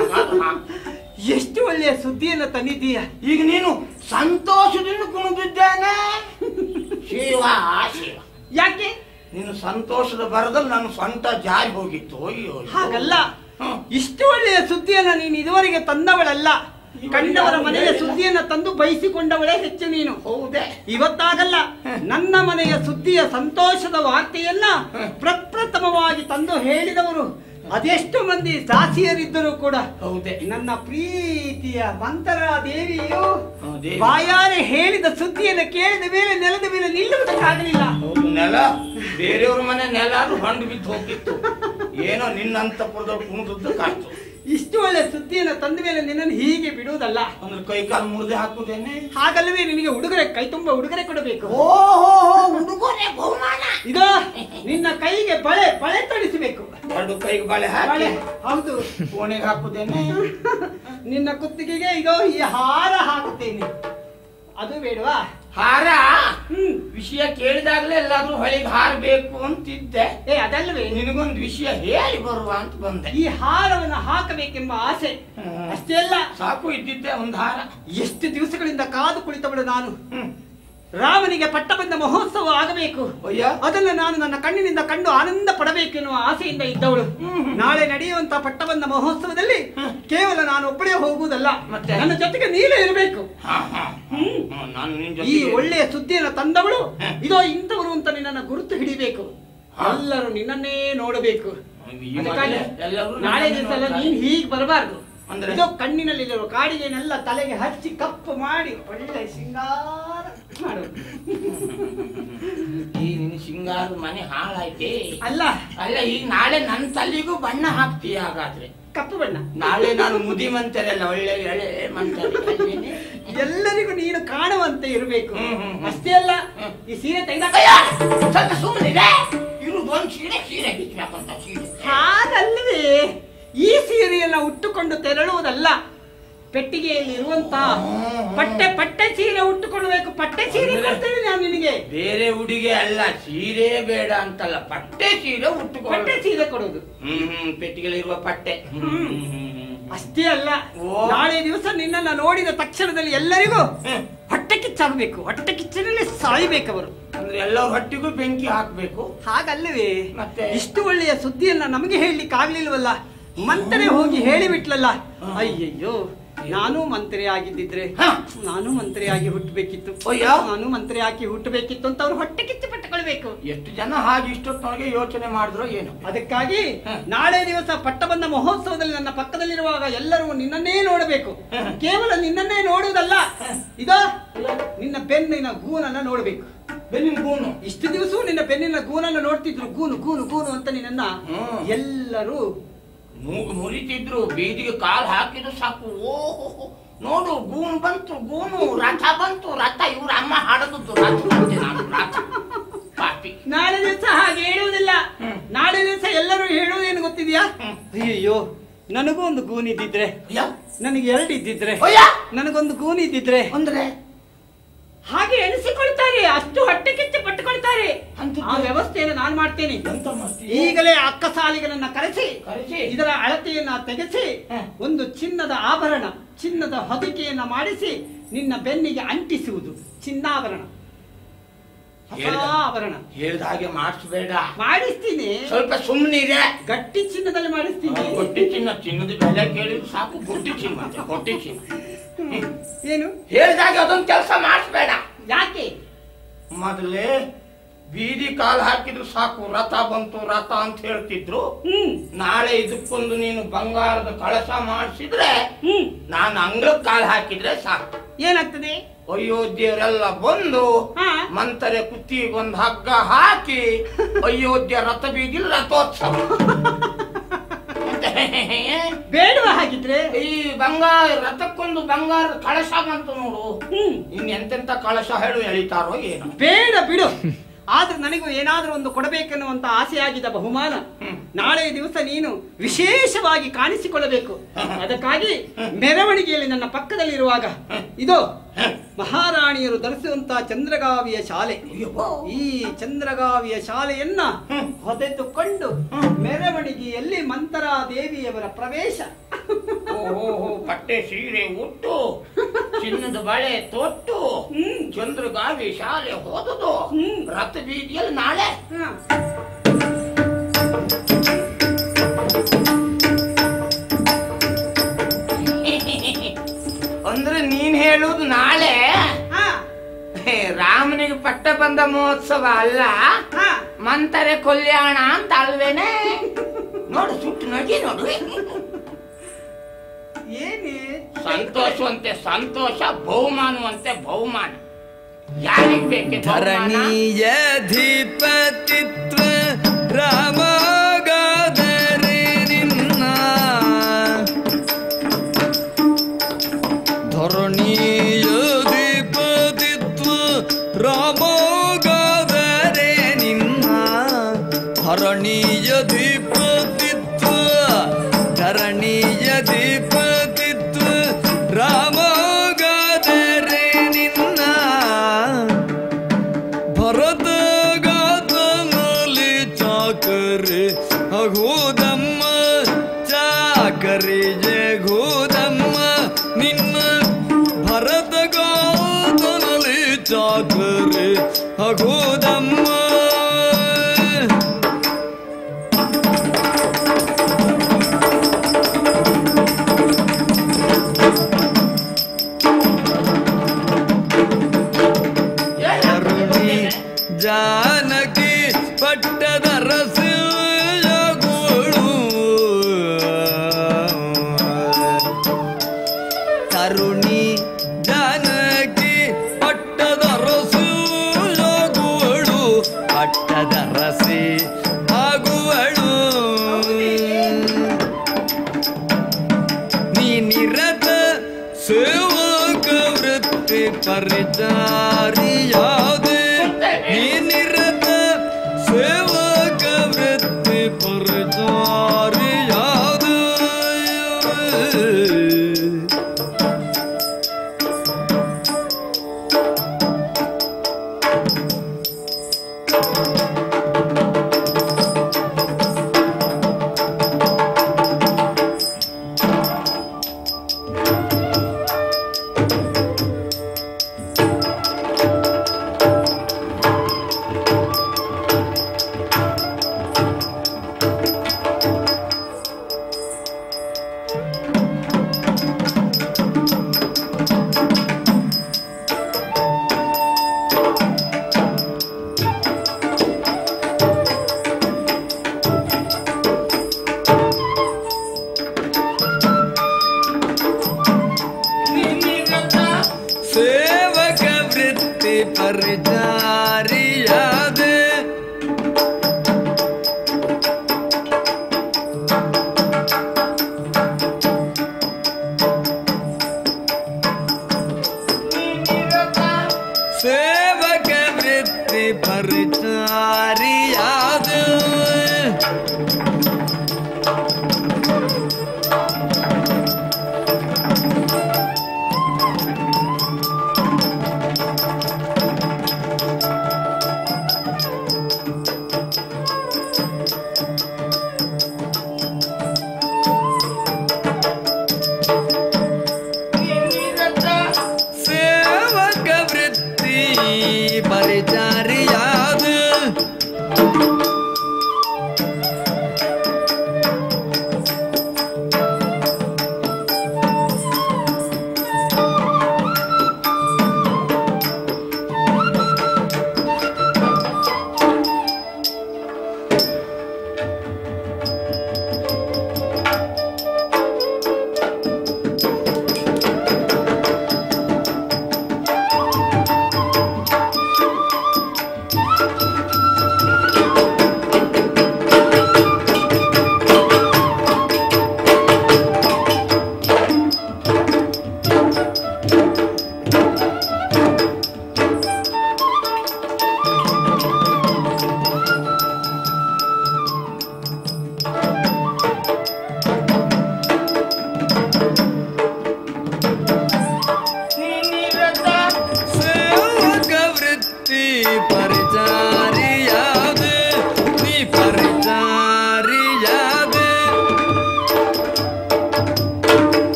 ಎಷ್ಟು ಒಳ್ಳೆಯ ಸುದ್ದಿಯನ್ನ ತಂದಿದ್ದೀಯ. ಈಗ ನೀನು ಸಂತೋಷದಿಂದ ಕುಣಿದಿದ್ದೇನೆ. ಶಿವ ಶಿವ. ಯಾಕೆ? ನೀನು ಸಂತೋಷದ ಬರದಲ್ಲಿ ನನ್ನ ಸ್ವಂತ ಜಾರಿ ಹೋಗಿತ್ತು. ಅಯ್ಯೋ ಹಾಗಲ್ಲ, ಇಷ್ಟು ಒಳ್ಳೆಯ ಸುದ್ದಿಯನ್ನ ನೀನು ಇದುವರೆಗೆ ತಂದವಳಲ್ಲ. ಕಂಡವರ ಮನೆಯ ಸುದ್ದಿಯನ್ನ ತಂದು ಬಯಸಿಕೊಂಡವಳೇ ಹೆಚ್ಚು ನೀನು. ಹೌದೇ? ಇವತ್ತಾಗಲ್ಲ, ನನ್ನ ಮನೆಯ ಸುದ್ದಿಯ ಸಂತೋಷದ ವಾರ್ತೆಯನ್ನ ಪ್ರಪ್ರಥಮವಾಗಿ ತಂದು ಹೇಳಿದವರು ಅದೆಷ್ಟು ಮಂದಿ ದಾಸಿಯರಿದ್ದರೂ ಕೂಡ ಹೌದೇ, ನನ್ನ ಪ್ರೀತಿಯ ಮಂತರ ದೇವಿಯು ಬಾಯಾರೆ ಹೇಳಿದ ಸುದ್ದಿಯನ್ನು ಕೇಳಿದ ಮೇಲೆ ನೆಲದ ಮೇಲೆ ನಿಲ್ಲುವುದಕ್ಕಾಗಲಿಲ್ಲ. ನೆಲ ಬೇರೆಯವ್ರ ಮನೆ ನೆಲ ಹೊಂಡು ಬಿದ್ದು ಹೋಗಿತ್ತು. ಏನೋ ನಿನ್ನಂತಪುರದವ್ರು ಕುಣಿದದ್ದಕ್ಕಾಯ್ತು. ಇಷ್ಟು ಒಳ್ಳೆ ಸುದ್ದಿಯನ್ನು ತಂದ ಮೇಲೆ ನಿನ್ನನ್ನು ಹೀಗೆ ಬಿಡುವುದಲ್ಲ. ಅಂದ್ರೆ ಕೈ ಕಾಲು ಮುರಿದೆ ಹಾಕುದೇನೆ? ಹಾಗಲ್ಲವೇ, ನಿನಗೆ ಉಡುಗೊರೆ, ಕೈ ತುಂಬ ಉಡುಗೊರೆ ಕೊಡಬೇಕು. ಉಡುಗೊರೆ ಬಹುಮಾನ. ಇದು ನಿನ್ನ ಕೈಗೆ ಬಳೆ ಬಳೆ ತೊಡಿಸಬೇಕು. ಎರಡು ಕೈಗೆ ಬಳೆ ಬಳೆ, ಹಾಕಿ. ಹೌದು. ಕೋಣೆಗೆ ಹಾಕುದೇನೆ? ನಿನ್ನ ಕುತ್ತಿಗೆಗೆ ಇದು ಈ ಹಾರ ಹಾಕುತ್ತೇನೆ. ಅದು ಬೇಡವಾ? ಹಾರ ವಿಷಯ ಕೇಳಿದಾಗಲೇ ಎಲ್ಲಾದ್ರೂ ಹೊಳಿಗೆ ಹಾರಬೇಕು ಅಂತಿದ್ದೆ. ಅದಲ್ಲವೇ, ನಿನಗೊಂದು ವಿಷಯ ಹೇಳಿ ಬರುವ ಅಂತ ಬಂದೆ. ಈ ಹಾರವನ್ನು ಹಾಕಬೇಕೆಂಬ ಆಸೆ ಅಷ್ಟೇ ಅಲ್ಲ. ಸಾಕು ಇದ್ದಿದ್ದೆ ಒಂದು ಹಾರ. ಎಷ್ಟು ದಿವಸಗಳಿಂದ ಕಾದು ಕುಳಿತವಳು ನಾನು. ರಾಮನಿಗೆ ಪಟ್ಟಬಂಧ ಮಹೋತ್ಸವ ಆಗಬೇಕು, ಅದನ್ನು ನಾನು ನನ್ನ ಕಣ್ಣಿನಿಂದ ಕಂಡು ಆನಂದ ಪಡಬೇಕು ಎನ್ನುವ ಆಸೆಯಿಂದ ಇದ್ದವಳು. ನಾಳೆ ನಡೆಯುವಂತ ಪಟ್ಟಬಂಧ ಮಹೋತ್ಸವದಲ್ಲಿ ಕೇವಲ ನಾನು ಒಬ್ಬಳೇ ಹೋಗುವುದಲ್ಲ, ಮತ್ತೆ ನನ್ನ ಜೊತೆಗೆ ನೀವೇ ಇರಬೇಕು. ಈ ಒಳ್ಳೆಯ ಸುದ್ದಿಯನ್ನು ತಂದವಳು ಇದೋ ಇಂಥವರು ಅಂತ ನಿನ್ನನ್ನು ಗುರುತು ಹಿಡಿಬೇಕು. ಎಲ್ಲರೂ ನಿನ್ನನ್ನೇ ನೋಡಬೇಕು. ನಾಳೆ ದಿವಸ ನೀನ್ ಹೀಗೆ ಬರಬಾರ್ದು. ಇದು ಕಣ್ಣಿನಲ್ಲಿರುವ ಕಾಡಿಗೆನೆಲ್ಲ ತಲೆಗೆ ಹಚ್ಚಿ ಕಪ್ಪು ಮಾಡಿ ಒಳ್ಳೆ ಶೃಂಗಾರ ಮಾಡೋದು. ಈ ನಿನ್ನ ಶೃಂಗಾರದ ಮನೆ ಹಾಳಾಯ್ತೆ. ಅಲ್ಲ ಅಲ್ಲ, ಈಗ ನಾಳೆ ನನ್ನ ತಲೆಗೂ ಬಣ್ಣ ಹಾಕ್ತೀಯ. ಹಾಗಾದ್ರೆ ಕಪ್ಪು ಬಣ್ಣ. ನಾಳೆ ನಾನು ಮುದಿ ಮಂತರಲ್ಲ, ಒಳ್ಳೆ ಎಳೆ ಮಂತಾರೆ. ಎಲ್ಲರಿಗೂ ನೀನು ಕಾಣುವಂತೆ ಇರಬೇಕು. ಅಷ್ಟೇ ಅಲ್ಲ, ಈ ಸೀರೆ ತೆಗೆದ ಸ್ವಲ್ಪ ಸುಮ್ಮನೆ ಇರುದು ಒಂದು ಸೀರೆ ಬಿಚ್ಚಬೇಕಂತ ಸೀರೆ. ಹಾಗಲ್ಲವೇ, ಈ ಸೀರೆಯನ್ನ ಉಟ್ಟುಕೊಂಡು ತೆರಳುವುದಲ್ಲ, ಪೆಟ್ಟಿಗೆಯಲ್ಲಿ ಇರುವಂತಹ ಪಟ್ಟೆ ಸೀರೆ ಉಟ್ಟುಕೊಳ್ಬೇಕು. ಪಟ್ಟೆ ಸೀರೆ ಕೊಡ್ತೇನೆ ನಾನು ನಿನಗೆ. ಬೇರೆ ಉಡುಗೆ ಅಲ್ಲ, ಸೀರೆ ಬೇಡ ಅಂತಲ್ಲ, ಪಟ್ಟೆ ಸೀರೆ ಉಟ್ಟುಕೊಂಡು. ಪಟ್ಟೆ ಸೀರೆ ಕೊಡುವುದು. ಪೆಟ್ಟಿಗೆಯಲ್ಲಿ ಇರುವ ಪಟ್ಟೆ. ಅಷ್ಟೇ ಅಲ್ಲ, ಓ. ನಾಳೆ ದಿವಸ ನಿನ್ನನ್ನ ನೋಡಿದ ತಕ್ಷಣದಲ್ಲಿ ಎಲ್ಲರಿಗೂ ಹೊಟ್ಟೆ ಕಿಚ್ಚಾಗಬೇಕು, ಹೊಟ್ಟೆ ಕಿಚ್ಚಿನಲ್ಲಿ ಸಾಯ್ಬೇಕವರು. ಅಂದ್ರೆ ಎಲ್ಲ ಹೊಟ್ಟಿಗೂ ಬೆಂಕಿ ಹಾಕ್ಬೇಕು. ಹಾಗಲ್ಲವೇ, ಮತ್ತೆ? ಇಷ್ಟು ಒಳ್ಳೆಯ ಸುದ್ದಿಯನ್ನ ನಮಗೆ ಹೇಳಲಿಕ್ಕೆ ಆಗ್ಲಿಲ್ವಲ್ಲ, ಮಂತ್ರೆ ಹೋಗಿ ಹೇಳಿಬಿಟ್ಲಲ್ಲ. ಅಯ್ಯಯ್ಯೋ, ನಾನು ಮಂತ್ರಿ ಆಗಿದ್ದಿದ್ರೆ ನಾನು ಮಂತ್ರಿಯಾಗಿ ಹುಟ್ಟಬೇಕಿತ್ತು, ನಾನು ಮಂತ್ರಿ ಆಗಿ ಹುಟ್ಟಬೇಕಿತ್ತು ಅಂತ ಅವ್ರು ಹೊಟ್ಟೆ ಕಿಚ್ಚು ಪಟ್ಟುಕೊಳ್ಬೇಕು. ಎಷ್ಟು ಜನ ಹಾಗೆ ಇಷ್ಟೊತ್ತೊಳಗೆ ಯೋಚನೆ ಮಾಡಿದ್ರು ಏನು. ಅದಕ್ಕಾಗಿ ನಾಳೆ ದಿವಸ ಪಟ್ಟಬಂಧ ಮಹೋತ್ಸವದಲ್ಲಿ ನನ್ನ ಪಕ್ಕದಲ್ಲಿರುವಾಗ ಎಲ್ಲರೂ ನಿನ್ನನ್ನೇ ನೋಡಬೇಕು. ಕೇವಲ ನಿನ್ನನ್ನೇ ನೋಡುವುದಲ್ಲ, ಇದೋ ನಿನ್ನ ಬೆನ್ನಿನ ಗೂನನ್ನ ನೋಡಬೇಕು. ಬೆನ್ನಿನ ಗೂನು? ಇಷ್ಟು ದಿವಸ ನಿನ್ನ ಬೆನ್ನಿನ ಗೂನನ್ನು ನೋಡ್ತಿದ್ರು, ಗೂನು ಗೂನು ಗೂನು ಅಂತ ನಿನ್ನ ಎಲ್ಲರೂ ಮೂಗು ಮುರಿತಿದ್ರು, ಬೀದಿಗೆ ಕಾಲು ಹಾಕಿದ್ರು ಸಾಕು. ಓಹೋ ನೋಡು, ಗೂನು ಬಂತು, ಗೂನು ರಥ ಬಂತು, ರಥ ಇವ್ರ ಅಮ್ಮ ಹಾಡದ್ದು ರಥ ಅಂತೆ ನಾನು, ರಥ ಪಾಪಿ. ನಾಳೆ ದಿವಸ ಹಾಗೆ ಹೇಳುವುದಿಲ್ಲ. ನಾಳೆ ದಿವಸ ಎಲ್ಲರೂ ಹೇಳುವುದೇನು ಗೊತ್ತಿದ್ಯಾ? ಅಯ್ಯಯ್ಯೋ, ನನಗೂ ಒಂದು ಗೂನಿದ್ದಿದ್ರೆ, ನನಗೆ ಎರಡು ಇದ್ದಿದ್ರೆ, ನನಗೊಂದು ಗೂನಿದ್ದಿದ್ರೆ ಅಂದ್ರೆ ಹಾಗೆ ಎಣಿಸಿಕೊಳ್ತಾರೆ, ಅಷ್ಟು ಹೊಟ್ಟೆ ಕಿಚ್ಚು ಪಟ್ಟುಕೊಳ್ತಾರೆ. ಆ ವ್ಯವಸ್ಥೆಯನ್ನು ನಾನು ಮಾಡ್ತೇನೆ. ಈಗಲೇ ಅಕ್ಕ ಸಾಲಿಗಳನ್ನ ಕರೆಸಿ ಇದರ ಅಳತೆಯನ್ನ ತೆಗೆಸಿ ಒಂದು ಚಿನ್ನದ ಆಭರಣ, ಚಿನ್ನದ ಹೊದಿಕೆಯನ್ನ ಮಾಡಿಸಿ ನಿನ್ನ ಬೆನ್ನಿಗೆ ಅಂಟಿಸುವುದು. ಚಿನ್ನಾಭರಣ, ಆಭರಣ ಹೇಳಿದ ಹಾಗೆ ಮಾಡಿಸ್ಬೇಡ. ಮಾಡಿಸ್ತೀನಿ, ಸ್ವಲ್ಪ ಸುಮ್ಮನಿದೆ. ಗಟ್ಟಿ ಚಿನ್ನದಲ್ಲಿ ಮಾಡಿಸ್ತೀನಿ. ಗೊಟ್ಟಿ ಚಿನ್ನ, ಚಿನ್ನದ ಬೆಲೆ ಕೇಳಿದ್ರು ಸಾಕು. ಗೊಟ್ಟಿ ಚಿನ್ನ ಅಂತೆ, ಗೊಟ್ಟಿ ಚಿನ್ನ. ಏನು ಹೇಳಿದಾಗ ಅದೊಂದು ಕೆಲಸ ಮಾಡಿಸ್ಬೇಡ. ಯಾಕೆ? ಮೊದಲೇ ಬೀದಿ ಕಾಲು ಹಾಕಿದ್ರು ಸಾಕು, ರಥ ಬಂತು ರಥ ಅಂತ ಹೇಳ್ತಿದ್ರು. ನಾಳೆ ಇದಕ್ಕೊಂದು ನೀನು ಬಂಗಾರದ ಕಳಶ ಮಾಡಿಸಿದ್ರೆ, ನಾನು ಅಂಗಳಕ್ಕೆ ಕಾಲು ಹಾಕಿದ್ರೆ ಸಾಕು. ಏನಾಗ್ತದೆ? ಅಯೋಧ್ಯರೆಲ್ಲ ಬಂದು ಮಂತರೆ ಕುತ್ತಿಗೊಂದು ಹಗ್ಗ ಹಾಕಿ ಅಯೋಧ್ಯ ರಥ ಬೀದಿಲ್ ರಥೋತ್ಸವ. ಬೇಡವಾ ಹಾಗಿದ್ರೆ? ಈ ಬಂಗಾರ ರಥಕ್ಕೊಂದು ಬಂಗಾರದ ಕಳಶ ಬಂತು ನೋಡು, ಎಂತೆಂತ ಕಳಶ ಹೇಳು ಎಳಿತಾರೋ ಏನು. ಬೇಡ ಬಿಡು. ಆದ್ರೆ ನನಗೂ ಏನಾದ್ರೂ ಒಂದು ಕೊಡಬೇಕೆನ್ನುವಂತ ಆಸೆಯಾಗಿದ್ದ ಬಹುಮಾನ ನಾಳೆ ದಿವಸ ನೀನು ವಿಶೇಷವಾಗಿ ಕಾಣಿಸಿಕೊಳ್ಳಬೇಕು. ಅದಕ್ಕಾಗಿ ಮೆರವಣಿಗೆಯಲ್ಲಿ ನನ್ನ ಪಕ್ಕದಲ್ಲಿರುವಾಗ ಇದು ಮಹಾರಾಣಿಯರು ಧರಿಸುವಂತಹ ಚಂದ್ರಗಾವಿಯ ಶಾಲೆ, ಈ ಚಂದ್ರಗಾವಿಯ ಶಾಲೆಯನ್ನ ಹೊದೆದುಕೊಂಡು ಮೆರವಣಿಗೆಯಲ್ಲಿ ಮಂತರಾ ದೇವಿಯವರ ಪ್ರವೇಶ. ಓಹೋ, ಪಟ್ಟೆ ಸೀರೆ ಉಟ್ಟು, ಚಿನ್ನದ ಬಳೆ ತೊಟ್ಟು, ಚಂದ್ರಗಾವಿ ಶಾಲೆ ಹೋದದು ರಥ ಬೀದಿಯಲ್ಲಿ ನಾಳೆ. ಅಂದ್ರೆ ನೀನ್ ಹೇಳುವುದು ನಾಳೆ ರಾಮನಿಗೆ ಪಟ್ಟಬಂಧ ಮಹೋತ್ಸವ ಅಲ್ಲ, ಮಂತರೆ ಕಲ್ಯಾಣ ಅಂತ ಅಲ್ವೇನೆ? ನೋಡು, ಸುಟ್ಟು ನಗಿ ನೋಡು. ಏನೇ ಸಂತೋಷವಂತೆ ಸಂತೋಷ, ಬಹುಮಾನವಂತೆ ಬಹುಮಾನ. ಯಾರಿಗೆ ಬೇಕೆ ಧರಣೀಯ ಧಿಪತಿತ್ವ ರಾಮಗಾದರೆ ನಿನ್ನ, ಧರಣೀಯ ಧಿಪತಿತ್ವ ರಾಮಗಾದರೆ ನಿನ್ನ, ಧರಣೀಯ ಧಿಪತಿತ್ವ, ಧರಣೀಯ ಧಿಪತಿತ್ವ ರಾಮಗಾದರೆ ನಿನ್ನ, ಭರತ ಗಾತನಲ್ಲಿ ಚಾಕರಿ ಅಗೋದಮ್ಮ, ಚಾಕರಿ ಜಗೋದಮ್ಮ ನಿನ್ನ, ಭರತ ಗಾತನಲ್ಲಿ ಚಾಕರಿ ಅಗೋದಮ್ಮ. ಜಾನಕಿ ಪಟ್ಟದ ರಸಗೋಳು, ತರುಣಿ ಜಾನಕಿ ಪಟ್ಟದ ರಸಗೋಳು, ಪಟ್ಟದ ರಸಿ ಆಗುವಳು. ನೀ ನಿರತ ಸೇವಕ ವೃತ್ತಿ ಪರಿಚಾರಿಯಾದೆ, ನಿರತ ಸೇವಕ ವೃತ್ತಿ ಪರಿಚಾರಿಯಾದ.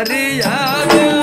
ಪರಿಚಾರಿಯಾಗು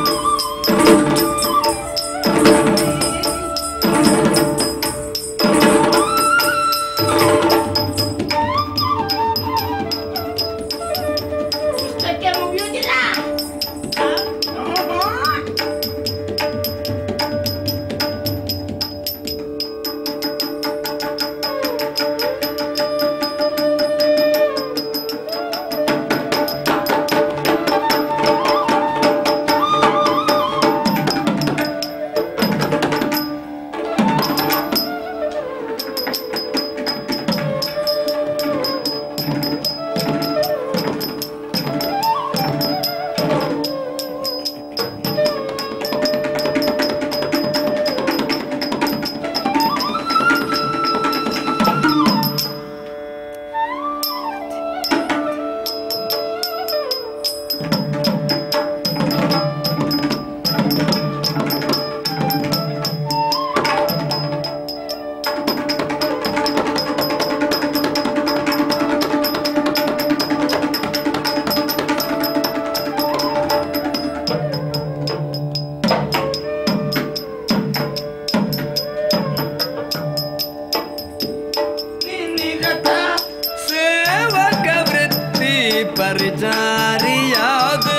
ಪರಿಚಾರಿಯಾಗು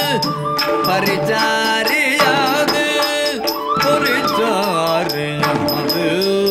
ಪರಿಚಾರಿಯಾಗು ಪರಿಚಾರಿಯಾಗು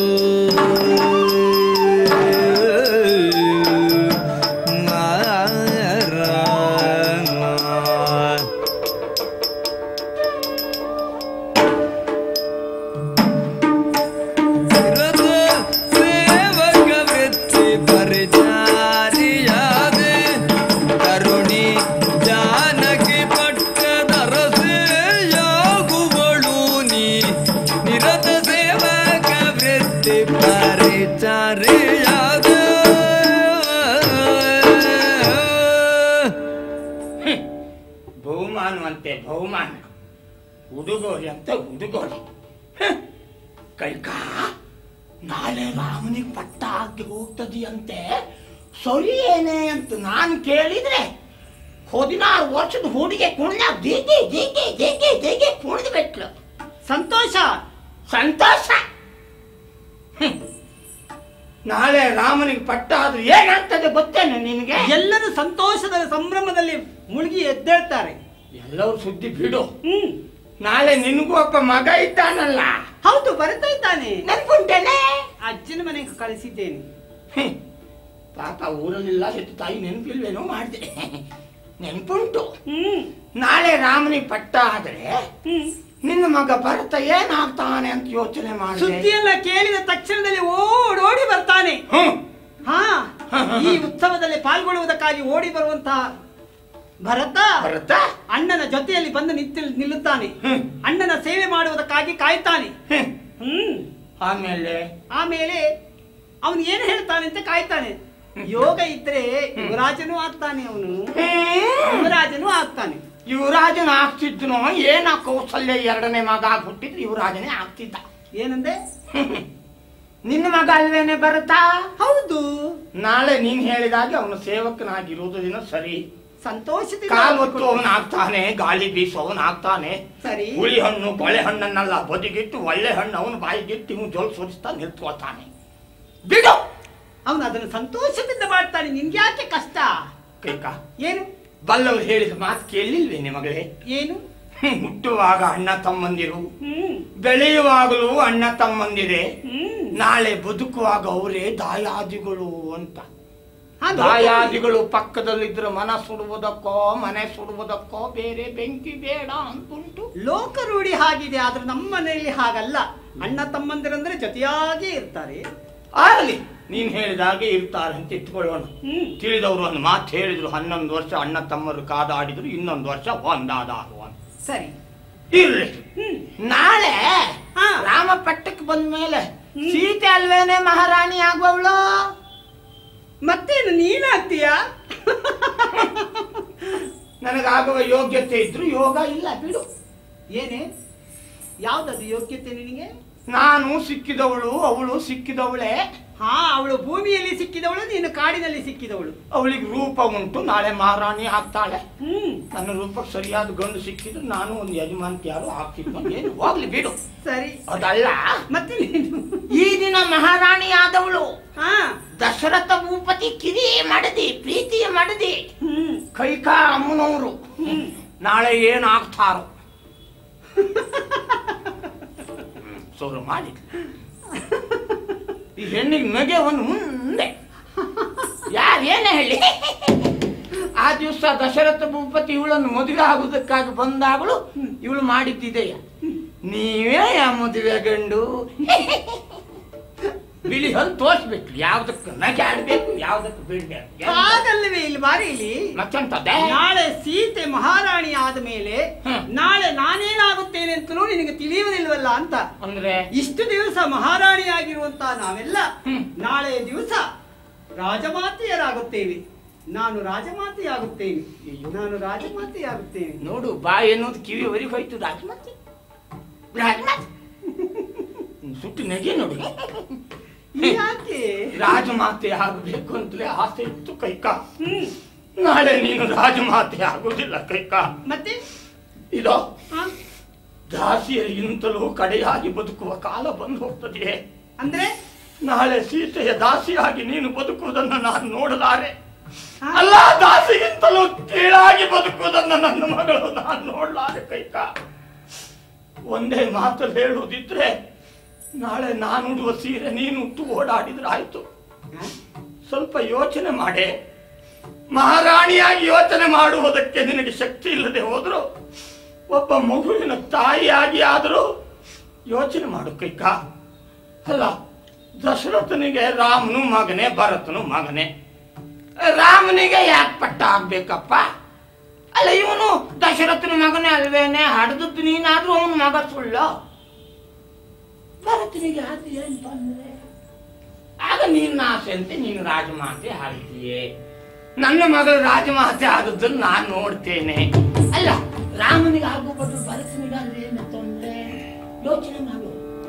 ಬಹುಮಾನವಂತೆ ಬಹುಮಾನ, ಉಡುಗೊರೆ ಅಂತ ಉಡುಗೊರೆ. ಕೈಕಾ ನಾಳೆ ರಾಮನಿಗೆ ಪಟ್ಟ ಹಾಕಿ ಹೋಗ್ತದಿಯಂತೆ, ಸರಿ ಏನೇ ಅಂತ ನಾನು ಕೇಳಿದ್ರೆ 16 ವರ್ಷದ ಹುಡುಗಿ ಕುಣಿದ ದೀಗಿ ದೀಗಿ ದೀಗಿ ದೀಗಿ ಕುಣಿದು ಬಿಟ್ಲು. ಸಂತೋಷ ಸಂತೋಷ. ನಾಳೆ ರಾಮನಿಗೆ ಪಟ್ಟ ಆದ್ರೆ ಏನಾಗ್ತದೆ ಗೊತ್ತೇನೆ ನಿನಗೆ? ಎಲ್ಲರೂ ಸಂತೋಷದ ಸಂಭ್ರಮದಲ್ಲಿ ಮುಳುಗಿ ಎದ್ದೇಳ್ತಾರೆ. ಎಲ್ಲರೂ ಸುದ್ದಿ ಬಿಡು. ನಾಳೆ ನಿನಗೂ ಒಬ್ಬ ಮಗ ಇದ್ದಾನಲ್ಲ? ಹೌದು, ಬರ್ತಾ ಇದ್ದಾನೆ. ನೆನ್ಪುಂಟೇನೆ? ಅಜ್ಜನ ಮನೆಗೆ ಕಳಿಸಿದ್ದೇನೆ. ಪಾಪ ಊರಲ್ಲಿಲ್ಲ, ಹೆತ್ತು ತಾಯಿ ನೆನಪಿಲ್ವೇನೋ ಮಾಡಿದೆ. ನೆನ್ಪುಂಟು. ನಾಳೆ ರಾಮನಿಗೆ ಪಟ್ಟ ಆದ್ರೆ ನಿನ್ನ ಮಗ ಭರತ ಏನಾಗ್ತಾನೆ ಅಂತ ಯೋಚನೆ ಮಾಡಿ ಸುದ್ದಿಯೆಲ್ಲ ಕೇಳಿದ ತಕ್ಷಣದಲ್ಲಿ ಓಡೋಡಿ ಬರ್ತಾನೆ. ಈ ಉತ್ಸವದಲ್ಲಿ ಪಾಲ್ಗೊಳ್ಳುವುದಕ್ಕಾಗಿ ಓಡಿ ಬರುವಂತಹ ಭರತ ಅಣ್ಣನ ಜೊತೆಯಲ್ಲಿ ಬಂದು ನಿಲ್ಲುತ್ತಾನೆ. ಅಣ್ಣನ ಸೇವೆ ಮಾಡುವುದಕ್ಕಾಗಿ ಕಾಯ್ತಾನೆ. ಆಮೇಲೆ ಅವನು ಏನು ಹೇಳ್ತಾನೆ ಅಂತ ಕಾಯ್ತಾನೆ. ಯೋಗ ಇದ್ರೆ ಯುವರಾಜನೂ ಆಗ್ತಾನೆ, ಅವನು ಯುವರಾಜನೂ ಆಗ್ತಾನೆ. ಯುವರಾಜನ ಆಗ್ತಿದ್ನೋ ಏನ ಕೌಸಲ್ಯ ಎರಡನೇ ಮಗ ಹುಟ್ಟಿದ್ರು ಯುವರಾಜನೇ ಆಗ್ತಿದ್ದ. ಏನಂದೆ? ನಿನ್ನ ಮಗ ಅಲ್ವೇನೆ ಬರುತ್ತಾ? ಹೌದು. ನಾಳೆ ನೀನ್ ಹೇಳಿದಾಗೆ ಅವನು ಸೇವಕನಾಗಿರುವುದಿನ ಸರಿ. ಸಂತೋಷದಿಂದ ಕಾಲು ಹೊತ್ತು ಅವನಾಗ್ತಾನೆ, ಗಾಳಿ ಬೀಸೋವನಾಗ್ತಾನೆ. ಸರಿ. ಹುಳಿ ಹಣ್ಣು ಬಳೆ ಹಣ್ಣನ್ನೆಲ್ಲ ಬದಿಗಿಟ್ಟು ಒಳ್ಳೆ ಹಣ್ಣು ಅವನು ಬಾಯಿಗಿಟ್ಟು ಇವನು ಜೋಲ್ ಸುರಿಸ್ತಾ ನಿಂತ್ಕೊಳ್ತಾನೆ. ಬಿಡು, ಅವನು ಅದನ್ನು ಸಂತೋಷದಿಂದ ಮಾಡ್ತಾನೆ. ನಿನ್ಗೆ ಯಾಕೆ ಕಷ್ಟ? ಕೈಕಾ, ಏನು? ಬಲ್ಲವರು ಹೇಳಿದ ಮಾತು ಕೇಳಿಲ್ವೇ ನಿಮಗಳೇ? ಏನು? ಹುಟ್ಟುವಾಗ ಅಣ್ಣ ತಮ್ಮಂದಿರು, ಬೆಳೆಯುವಾಗಲೂ ಅಣ್ಣ ತಮ್ಮಂದಿರೇ, ನಾಳೆ ಬದುಕುವಾಗ ಅವರೇ ದಾಯಾದಿಗಳು ಅಂತ. ದಾಯಾದಿಗಳು ಪಕ್ಕದಲ್ಲಿದ್ರೆ ಮನ ಸುಡುವುದಕ್ಕೋ ಮನೆ ಸುಡುವುದಕ್ಕೋ ಬೇರೆ ಬೆಂಕಿ ಬೇಡ ಅಂತುಂಟು. ಲೋಕ ರೂಢಿ ಹಾಗಿದೆ, ಆದ್ರೆ ನಮ್ಮ ಮನೆಯಲ್ಲಿ ಹಾಗಲ್ಲ. ಅಣ್ಣ ತಮ್ಮಂದಿರಂದ್ರೆ ಜೊತೆಯಾಗಿ ಇರ್ತಾರೆ. ಆಗಲಿ, ನೀನ್ ಹೇಳಿದಾಗೆ ಇರ್ತಾರೆ ಅಂತ ಇಟ್ಕೊಳ್ಳೋಣ. ತಿಳಿದವರು ಒಂದು ಮಾತು ಹೇಳಿದ್ರು, 11 ವರ್ಷ ಅಣ್ಣ ತಮ್ಮರು ಕಾದಾಡಿದ್ರು, ಇನ್ನೊಂದು ವರ್ಷ ಒಂದಾದಾರು ಅಂತ. ಸರಿ, ಇರ್ಲಿ. ನಾಳೆ ರಾಮ ಪಟ್ಟಕ್ಕೆ ಬಂದ ಮೇಲೆ ಸೀತೆ ಅಲ್ವೇನೆ ಮಹಾರಾಣಿ ಆಗುವವಳು? ಮತ್ತೇನು ನೀನಾಗ್ತೀಯಾ? ನನಗಾಗುವ ಯೋಗ್ಯತೆ ಇದ್ರು ಯೋಗ ಇಲ್ಲ, ಬಿಡು. ಏನೇ? ಯಾವ್ದದು ಯೋಗ್ಯತೆ ನಿನಗೆ? ನಾನು ಸಿಕ್ಕಿದವಳು, ಅವಳು ಸಿಕ್ಕಿದವಳೆ. ಹಾ, ಅವಳು ಭೂಮಿಯಲ್ಲಿ ಸಿಕ್ಕಿದವಳು, ನೀನು ಕಾಡಿನಲ್ಲಿ ಸಿಕ್ಕಿದವಳು. ಅವಳಿಗೆ ರೂಪ ಉಂಟು, ನಾಳೆ ಮಹಾರಾಣಿ ಆಗ್ತಾಳೆ. ನನ್ನ ರೂಪಕ್ಕೆ ಸರಿಯಾದ ಗಂಡು ಸಿಕ್ಕಿದ್ರೆ ನಾನು ಒಂದು ಯಜಮಾನ್ತಿ ಯಾರು ಆಗ್ತಿದ್ದ, ಏನು ಹೋಗ್ಲಿ ಬಿಡು. ಸರಿ, ಅದಲ್ಲ ಮತ್ತೆ ನೀನು ಈ ದಿನ ಮಹಾರಾಣಿ ಆದವಳು ಹಾ ದಶರಥ ಭೂಪತಿ ಕಿರಿಯ ಮಾಡದಿ, ಪ್ರೀತಿಯ ಮಾಡದಿ ಕೈಕಾ ಅಮ್ಮನವರು ನಾಳೆ ಏನಾಗ್ತಾರೋ ಸೋರು ಮಾಡಿ ಈ ಹೆಣ್ಣಿಗೆ ನಗೆ ಒಂದು ಮುಂದೆ ಯಾರೇನೇ ಹೇಳಿ. ಆ ದಿವಸ ದಶರಥ ಭೂಪತಿ ಇವಳನ್ನು ಮದುವೆ ಆಗುವುದಕ್ಕಾಗಿ ಬಂದಾಗಲೂ ಇವಳು ಮಾಡಿದ್ದಿದೆಯ, ನೀವೇ ಯಾ ಮದುವೆ ಗಂಡು ಬಿಳಿ ಹಲ್ಲು ತೋರಿಸ್ಬೇಕು, ಯಾವ್ದಕ್ಕೆ ನಗೆ ಆಡ್ಬೇಕು, ಯಾವ್ದಕ್ಕೆ ಬಿಡ್ಬೇಕು. ಹಾಗಲ್ಲವೇ ಇಲ್ಲಿ ಬಾರಿ ಇಲ್ಲಿ ಮತ್ತಂತದ್ದೇ ನಾಳೆ ಸೀತೆ ಮಹಾರಾಣಿ ಆದ ಮೇಲೆ ನಾಳೆ ನಾನೇನಾಗುತ್ತೇನೆ ಅಂತಲೂ ನಿನಗೆ ತಿಳಿಯುವುದಿಲ್ವಲ್ಲ ಅಂತ. ಅಂದ್ರೆ ಇಷ್ಟು ದಿವಸ ಮಹಾರಾಣಿ ಆಗಿರುವಂತ ನಾವೆಲ್ಲ ನಾಳೆ ದಿವಸ ರಾಜಮಾತೆಯರಾಗುತ್ತೇವೆ. ನಾನು ರಾಜಮಾತೆಯಾಗುತ್ತೇನೆ, ನಾನು ರಾಜಮಾತೆಯಾಗುತ್ತೇನೆ. ನೋಡು, ಬಾ ಎನ್ನುವುದು ಕಿವಿವರೆಗೆ ಹೋಯ್ತು. ರಾಜಮಾತೆ ರಾಜಮಾತೆ ಸುಟ್ಟು ನಗೆ ನೋಡು. ಯಾಕೆ ರಾಜಮಾತೆ ಆಗಬೇಕು ಅಂತಲೇ ಆಸೆ ಇತ್ತು ಕೈಕಾ. ನಾಳೆ ನೀನು ರಾಜಮಾತೆ ಆಗುವುದಿಲ್ಲ ಕೈಕಾ. ಮತ್ತೆ ಇದೋ ದಾಸಿಯರಿಗಿಂತಲೂ ಕಡೆಯಾಗಿ ಬದುಕುವ ಕಾಲ ಬಂದು ಹೋಗ್ತದೆ. ಅಂದ್ರೆ ನಾಳೆ ಸೀತೆಯ ದಾಸಿಯಾಗಿ ನೀನು ಬದುಕುವುದನ್ನು ನಾನು ನೋಡಲಾರೆ. ಅಲ್ಲ, ದಾಸಿಗಿಂತಲೂ ಕೀಳಾಗಿ ಬದುಕುವುದನ್ನು ನನ್ನ ಮಗಳು ನಾನು ನೋಡಲಾರೆ ಕೈಕಾ. ಒಂದೇ ಮಾತಲ್ಲಿ ಹೇಳುವುದಿದ್ರೆ, ನಾಳೆ ನಾನು ಉಡುವ ಸೀರೆ ನೀನು ಉಟ್ಟು ಓಡಾಡಿದ್ರೆ ಆಯ್ತು. ಸ್ವಲ್ಪ ಯೋಚನೆ ಮಾಡೆ. ಮಹಾರಾಣಿಯಾಗಿ ಯೋಚನೆ ಮಾಡುವುದಕ್ಕೆ ನಿನಗೆ ಶಕ್ತಿ ಇಲ್ಲದೆ ಹೋದ್ರು, ಒಬ್ಬ ಮಗುವಿನ ತಾಯಿಯಾಗಿ ಆದರೂ ಯೋಚನೆ ಮಾಡು ಕೈಕಾ. ಅಲ್ಲ, ದಶರಥನಿಗೆ ರಾಮನು ಮಗನೇ, ಭರತನು ಮಗನೇ. ರಾಮನಿಗೆ ಯಾಕೆ ಪಟ್ಟ ಆಗ್ಬೇಕಪ್ಪ? ಅಲ್ಲ, ಇವನು ದಶರಥನ ಮಗನೇ ಅಲ್ವೇನೆ, ಹಡ್ದದ್ದು ನೀನಾದ್ರೂ ಅವನ ಮಗ ಸುಳ್ಳು. ಭರತನಿಗೆ ಆದ್ರೆ ಏನ್ ತೊಂದರೆ? ಆಗ ನಿನ್ನ ಆಸೆ ಅಂತೆ ನೀನು ರಾಜಮಾತೆ ಆಗ್ತೀಯೇ. ನನ್ನ ಮಗಳು ರಾಜಮಾತೆ ಆದದ್ದನ್ನು ನಾನು ನೋಡ್ತೇನೆ. ಅಲ್ಲ, ರಾಮನಿಗೆ ಆಗೋ ಬದಲು ಭರತನಿಗೆ ಆದ್ರೆ ಏನು ತೊಂದರೆ? ಯೋಚನೆ ಮಾಡು.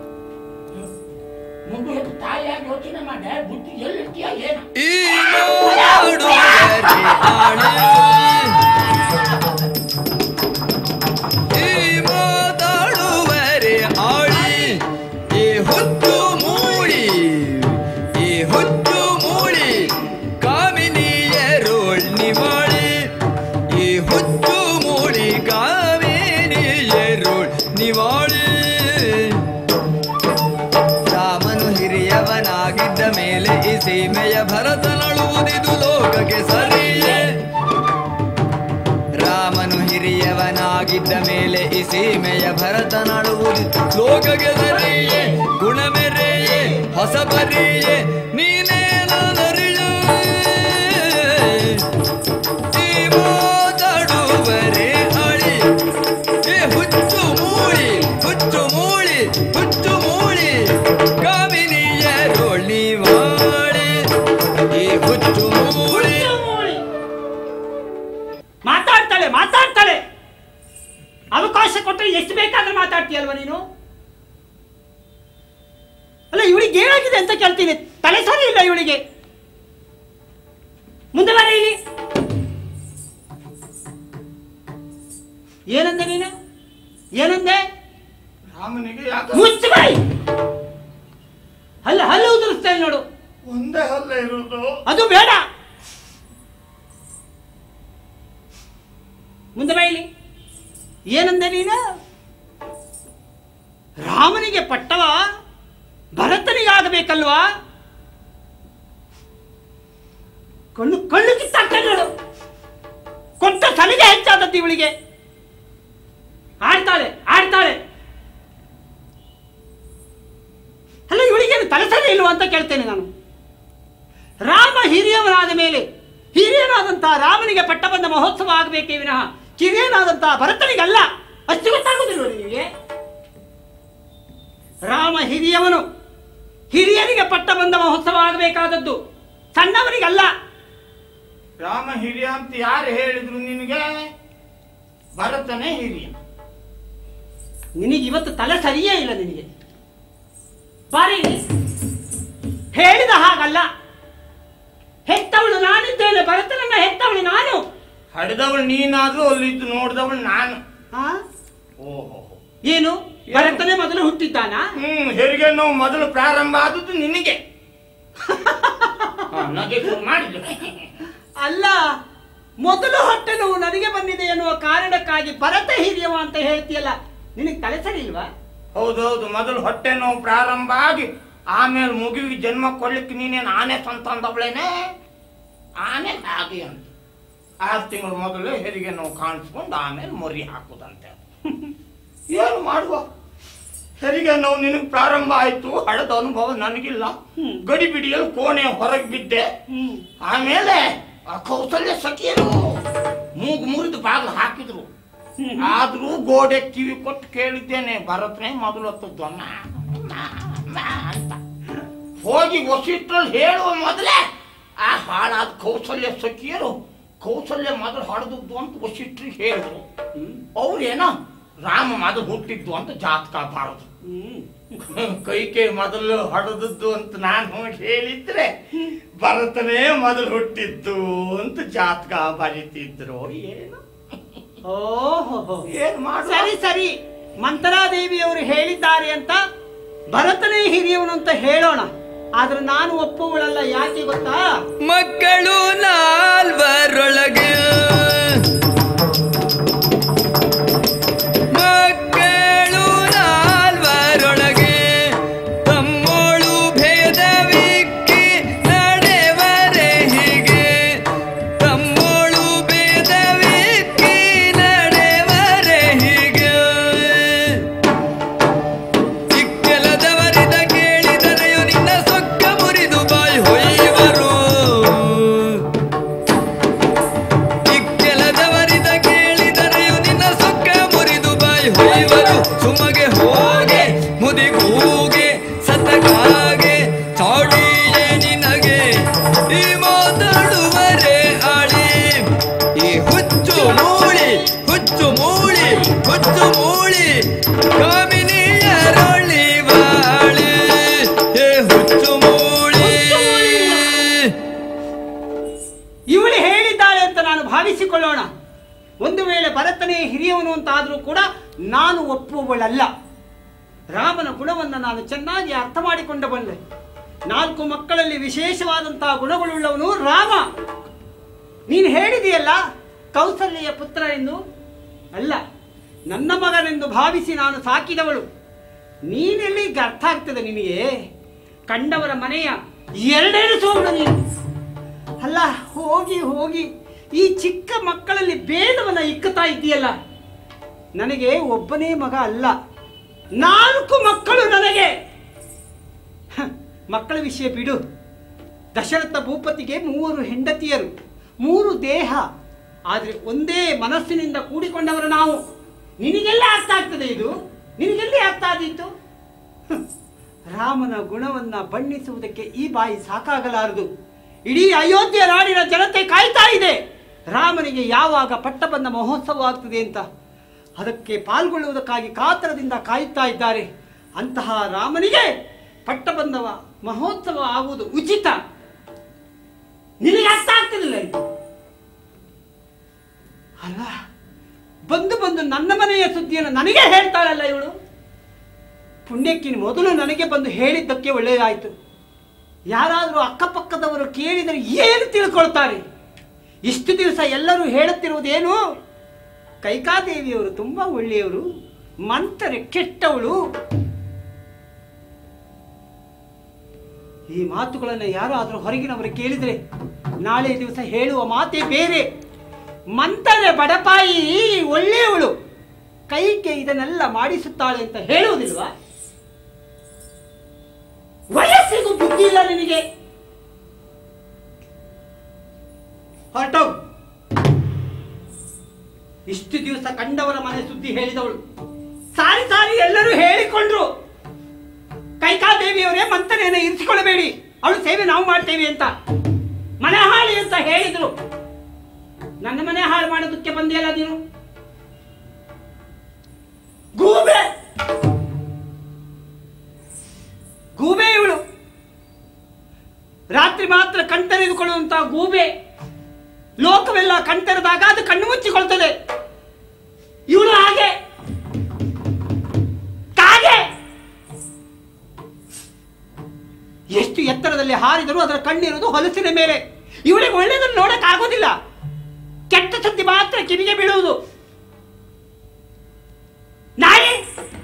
ಮಗು ಹೆತ್ತು ತಾಯಿಯಾಗಿ ಯೋಚನೆ ಮಾಡೆ, ಬುದ್ಧಿ ಎಲ್ಲಿರ್ತೀಯ ಏನು? ರಾಮನು ಹಿರಿಯವನಾಗಿದ್ದ ಮೇಲೆ ಈ ಸೀಮೆಯ ಭರತನಳುವುದಿದು ಲೋಕಕ್ಕೆ ಸರಿಯೇ. ರಾಮನು ಹಿರಿಯವನಾಗಿದ್ದ ಮೇಲೆ ಈ ಸೀಮೆಯ ಭರತನಳುವುದಿದು ಲೋಕಕ್ಕೆ ಸರಿಯೇ. ಗುಣಮೆರೆಯೇ ಹೊಸಬರಿಯೇ ನೀನೇ ನಾನರಿಯೇ. ಈ ಮಾತಾಡುವರೆ ಅಳಿ ಹುಚ್ಚು ಮೂಳಿ, ಹುಚ್ಚು ಮೂಳಿ, ಹುಚ್ಚು ಮೂಳಿ ಕಾಮಿನಿಯರೊಳಿ ಮಾಡಿ ಈ ಹುಚ್ಚು ಮೂಳಿ. ಮಾತಾಡ್ತಾಳೆ ಮಾತಾಡ್ತಾಳೆ, ಅವಕಾಶ ಕೊಟ್ಟರೆ ಎಷ್ಟು ಬೇಕಾದ್ರೆ ಮಾತಾಡ್ತೀಯಲ್ವ ನೀನು? ಅಲ್ಲ, ಇವಳಿಗೆ ಏನಾಗಿದೆ ಅಂತ ಕೇಳ್ತೀನಿ. ತಲೆ ಸರಿ ಇಲ್ಲ ಇವಳಿಗೆ. ಮುಂದೆ ಬರ ಇಲ್ಲಿ. ಏನಂದೆ ನೀನು? ಏನಂದೆ? ರಾಮನಿಗೆ ಯಾಕೆ ಮುಚ್ಚು ಬಾಯಿ. ಹಲ್ಲು ಹಲ್ಲು ಉದುರಿಸ್ತೇನೆ ನೋಡು. ಒಂದೇ ಹಲ್ಲ ಇರುವುದು. ಅದು ಬೇಡ. ಮುಂದೆ ಬಾಯಿಲಿ. ಏನಂದೆ ನೀನು? ರಾಮನಿಗೆ ಪಟ್ಟವ ಭರತನಿಗಾಗಬೇಕಲ್ವಾ? ಕಣ್ಣು ಕಣ್ಣು ಕಿತ್ತಾಗ್ತದೆ ನೋಡು. ಕೊಟ್ಟ ಸಲಿಗೆ ಹೆಚ್ಚಾದದ್ದು ಇವಳಿಗೆ. ಆಡ್ತಾಳೆ ಆಡ್ತಾಳೆ. ಅಲ್ಲ, ಇವಳಿಗೇನು ತಲೆಸರಿ ಇಲ್ವ ಅಂತ ಕೇಳ್ತೇನೆ ನಾನು. ರಾಮ ಹಿರಿಯವನಾದ ಮೇಲೆ ಹಿರಿಯನಾದಂತಹ ರಾಮನಿಗೆ ಪಟ್ಟ ಬಂದ ಮಹೋತ್ಸವ ಆಗಬೇಕೇ ವಿನಃ ಕಿರಿಯನಾದಂತಹ ಭರತನಿಗಲ್ಲ. ಅಷ್ಟು ಗೊತ್ತಾಗುವುದಿಲ್ವ ನಿಮಗೆ? ರಾಮ ಹಿರಿಯವನು, ಹಿರಿಯರಿಗೆ ಪಟ್ಟ ಬಂದ ಮಹೋತ್ಸವ ಆಗಬೇಕಾದದ್ದು, ಸಣ್ಣವರಿಗಲ್ಲ. ರಾಮ ಹಿರಿಯ ಅಂತ ಯಾರು ಹೇಳಿದ್ರು ನಿನಗೆ? ಭರತನೇ ಹಿರಿಯ. ನಿನಗೆ ಇವತ್ತು ತಲೆ ಸರಿಯೇ ಇಲ್ಲ ನಿನಗೆ. ಬಾರಿ ಹೇಳಿದ ಹಾಗಲ್ಲ. ಹೆತ್ತವಳು ನಾನಿದ್ದೇನೆ, ಭರತನನ್ನ ಹೆತ್ತವಳು ನಾನು. ಹಡೆದವಳು ನೀನಾದ್ರೂ ಅಲ್ಲಿದ್ದು ನೋಡಿದವಳು ನಾನು. ಓಹೋ, ಏನು ಭರತನೇ ಮೊದಲು ಹುಟ್ಟಿದ್ದಾನ? ಹೆರಿಗೆ ನೋವು ಮೊದಲು ಪ್ರಾರಂಭ ಆದದ್ದು ನಿನಗೆ. ಅಲ್ಲ, ಮೊದಲು ಹೊಟ್ಟೆ ನೋವು ನನಗೆ ಬಂದಿದೆ ಎನ್ನುವ ಕಾರಣಕ್ಕಾಗಿ ಭರತ ಹಿರಿಯವ ಅಂತ ಹೇಳ್ತೀಯಲ್ಲ, ನಿನಗೆ ತಲೆ ಸರಿ ಇಲ್ವಾ? ಹೌದೌದು, ಮೊದಲು ಹೊಟ್ಟೆ ನೋವು ಪ್ರಾರಂಭ ಆಗಿ ಆಮೇಲೆ ಮಗುವಿಗೆ ಜನ್ಮ ಕೊಡ್ಲಿಕ್ಕೆ ನೀನೇನು ಆನೆ ಸಂತಂದವಳೇನೆ? ಆನೆ ಹಾಗೆ ಅಂತ 6 ತಿಂಗಳು ಮೊದಲು ಹೆರಿಗೆ ನೋವು ಕಾಣಿಸ್ಕೊಂಡು ಆಮೇಲೆ ಮೊರಿ ಹಾಕುದಂತೆ. ಏನು ಮಾಡುವ, ಹೆರಿಗೆ ನೋವು ನಿನಗೆ ಪ್ರಾರಂಭ ಆಯ್ತು, ಹಳದ ಅನುಭವ ನನಗಿಲ್ಲ. ಗಡಿಬಿಡಿಯಲ್ಲಿ ಕೋಣೆ ಹೊರಗೆ ಬಿದ್ದೆ. ಆಮೇಲೆ ಆ ಕೌಸಲ್ಯ ಸಖಿಯರು ಮೂಗು ಮುರಿದು ಬಾಗಿಲು ಹಾಕಿದ್ರು. ಆದ್ರೂ ಗೋಡೆ ಕಿವಿ ಕೊಟ್ಟು ಕೇಳಿದ್ದೇನೆ, ಭರತನೇ ಮೊದಲು ಹೊತ್ತದ್ದು ಅಂತ. ಹೋಗಿ ವಸಿಷ್ಠರಲ್ಲಿ ಹೇಳುವ ಮೊದಲೇ ಆ ಹಾಳಾದ ಕೌಸಲ್ಯ ಸಖಿಯರು ಕೌಸಲ್ಯ ಮೊದಲು ಹೊಡೆದದ್ದು ಅಂತ ವಸಿಷ್ಠರಿಗೆ ಹೇಳಿದ್ರು. ಅವ್ರೇನೋ ರಾಮ ಮೊದಲು ಹುಟ್ಟಿದ್ದು ಅಂತ ಜಾತಕ ಬಾರದು. ಕೈಕೆ ಮೊದಲು ಹೊಡೆದದ್ದು ಅಂತ ನಾನು ಹೇಳಿದ್ರೆ ಭರತನೇ ಮೊದಲು ಹುಟ್ಟಿದ್ದು ಅಂತ ಜಾತಕ ಬರೀತಿದ್ರು. ಏನು ಏನ್ ಮಾಡು. ಸರಿ ಸರಿ, ಮಂಥರಾದೇವಿಯವರು ಹೇಳಿದ್ದಾರೆ ಅಂತ ಭರತನೇ ಹಿರಿಯವನು ಅಂತ ಹೇಳೋಣ. ಆದ್ರೆ ನಾನು ಒಪ್ಪುವಳಲ್ಲ. ಯಾಕೆ ಗೊತ್ತಾ? ಮಕ್ಕಳು ನಾಲ್ವರೊಳಗೆ ಇವಳು ಹೇಳಿದ್ದಾಳೆ ಅಂತ ನಾನು ಭಾವಿಸಿಕೊಳ್ಳೋಣ. ಒಂದು ವೇಳೆ ಭರತನೇ ಹಿರಿಯವನು ಅಂತಾದ್ರೂ ಕೂಡ ನಾನು ಒಪ್ಪುವವಳಲ್ಲ. ರಾಮನ ಗುಣವನ್ನು ನಾನು ಚೆನ್ನಾಗಿ ಅರ್ಥ ಮಾಡಿಕೊಂಡು ಬಂದೆ. 4 ಮಕ್ಕಳಲ್ಲಿ ವಿಶೇಷವಾದಂತಹ ಗುಣಗಳುಳ್ಳವನು ರಾಮ. ನೀನು ಹೇಳಿದೆಯಲ್ಲ ಕೌಸಲ್ಯ ಪುತ್ರ ಎಂದು, ಅಲ್ಲ, ನನ್ನ ಮಗನೆಂದು ಭಾವಿಸಿ ನಾನು ಸಾಕಿದವಳು. ನೀನೆಲ್ಲಿ ಅರ್ಥ ಆಗ್ತದೆ ನಿನಗೆ? ಕಂಡವರ ಮನೆಯ 2 ಸೋಮಳು ನೀನು. ಅಲ್ಲ, ಹೋಗಿ ಹೋಗಿ ಈ ಚಿಕ್ಕ ಮಕ್ಕಳಲ್ಲಿ ಬೇಡವನ್ನ ಇಕ್ಕುತ್ತಾ ಇದ್ದೀಯಲ್ಲ. ನನಗೆ ಒಬ್ಬನೇ ಮಗ ಅಲ್ಲ, 4 ಮಕ್ಕಳು ನನಗೆ. ಮಕ್ಕಳ ವಿಷಯ ಬಿಡು. ದಶರಥ ಭೂಪತಿಗೆ 3 ಹೆಂಡತಿಯರು, 3 ದೇಹ, ಆದ್ರೆ ಒಂದೇ ಮನಸ್ಸಿನಿಂದ ಕೂಡಿಕೊಂಡವರು ನಾವು. ನಿನಗೆಲ್ಲ ಅರ್ಥ ಆಗ್ತದೆ ಇದು? ನಿನಗೆಲ್ಲಿ ಅರ್ಥ ಆದೀತು? ರಾಮನ ಗುಣವನ್ನ ಬಣ್ಣಿಸುವುದಕ್ಕೆ ಈ ಬಾಯಿ ಸಾಕಾಗಲಾರದು. ಇಡೀ ಅಯೋಧ್ಯೆ ನಾಡಿನ ಜನತೆ ಕಾಯ್ತಾ ಇದೆ ರಾಮನಿಗೆ ಯಾವಾಗ ಪಟ್ಟಬಂಧ ಮಹೋತ್ಸವ ಆಗ್ತದೆ ಅಂತ. ಅದಕ್ಕೆ ಪಾಲ್ಗೊಳ್ಳುವುದಕ್ಕಾಗಿ ಕಾತರದಿಂದ ಕಾಯುತ್ತಾ ಇದ್ದಾರೆ. ಅಂತಹ ರಾಮನಿಗೆ ಪಟ್ಟಬಂಧವ ಮಹೋತ್ಸವ ಆಗುವುದು ಉಚಿತ. ನಿನಗೆ ಅರ್ಥ ಆಗ್ತದಿಲ್ಲ ಇದು? ಅಲ್ಲ, ಬಂದು ಬಂದು ನನ್ನ ಮನೆಯ ಸುದ್ದಿಯನ್ನು ನನಗೆ ಹೇಳ್ತಾಳಲ್ಲ ಇವಳು. ಪುಣ್ಯಕ್ಕಿನ ಮೊದಲು ನನಗೆ ಬಂದು ಹೇಳಿದ್ದಕ್ಕೆ ಒಳ್ಳೆಯದಾಯಿತು. ಯಾರಾದರೂ ಅಕ್ಕಪಕ್ಕದವರು ಕೇಳಿದರೆ ಏನು ತಿಳ್ಕೊಳ್ತಾರೆ? ಇಷ್ಟು ದಿವಸ ಎಲ್ಲರೂ ಹೇಳುತ್ತಿರುವುದೇನು? ಕೈಕಾದೇವಿಯವರು ತುಂಬಾ ಒಳ್ಳೆಯವರು, ಮಂಥರೆ ಕೆಟ್ಟವಳು. ಈ ಮಾತುಗಳನ್ನು ಯಾರಾದರೂ ಹೊರಗಿನವರು ಕೇಳಿದರೆ ನಾಳೆ ದಿವಸ ಹೇಳುವ ಮಾತೇ ಬೇರೆ. ಮಂಥರೆ ಬಡಪಾಯಿ ಒಳ್ಳೆಯವಳು, ಕೈಗೆ ಇದನ್ನೆಲ್ಲ ಮಾಡಿಸುತ್ತಾಳೆ ಅಂತ ಹೇಳುವುದಿಲ್ವಾ? ವಯಸ್ಸಿಗೂ ಬುದ್ಧಿ ಇಲ್ಲ ನಿನಗೆ. ಹೊರಟೋಗು. ಇಷ್ಟು ದಿವಸ ಕಂಡವರ ಮನೆ ಸುದ್ದಿ ಹೇಳಿದವಳು. ಸಾರಿ ಸಾರಿ ಎಲ್ಲರೂ ಹೇಳಿಕೊಂಡ್ರು, ಕೈಕಾದೇವಿಯವರೇ ಮಂಥನೆಯನ್ನು ಇರಿಸಿಕೊಳ್ಳಬೇಡಿ, ಅವಳು ಸೇವೆ ನಾವು ಮಾಡ್ತೇವೆ ಅಂತ. ಮನೆ ಹಾಳಿ ಅಂತ ಹೇಳಿದ್ರು. ನನ್ನ ಮನೆ ಹಾಳು ಮಾಡೋದಕ್ಕೆ ಬಂದಿಯಲ್ಲ ನೀನು. ಗೂಬೆ ರಾತ್ರಿ ಮಾತ್ರ ಕಣ್ತೆರೆದುಕೊಳ್ಳುವಂತಹ ಗೂಬೆ, ಲೋಕವೆಲ್ಲ ಕಣ್ತೆರೆದಾಗ ಅದು ಕಣ್ಣು ಮುಚ್ಚಿಕೊಳ್ತದೆ. ಇವಳು ಹಾಗೆ ಕಾಗೆ, ಎಷ್ಟು ಎತ್ತರದಲ್ಲಿ ಹಾರಿದರೂ ಅದರ ಕಣ್ಣಿರುವುದು ಹೊಲಸಿನ ಮೇಲೆ. ಇವಳಿಗೆ ಒಳ್ಳೆಯದನ್ನು ನೋಡಕ್ ಆಗೋದಿಲ್ಲ, ಕೆಟ್ಟ ಸುದ್ದಿ ಮಾತ್ರ ಕಿವಿಗೆ ಬೀಳುವುದು. ನಾಯಿ,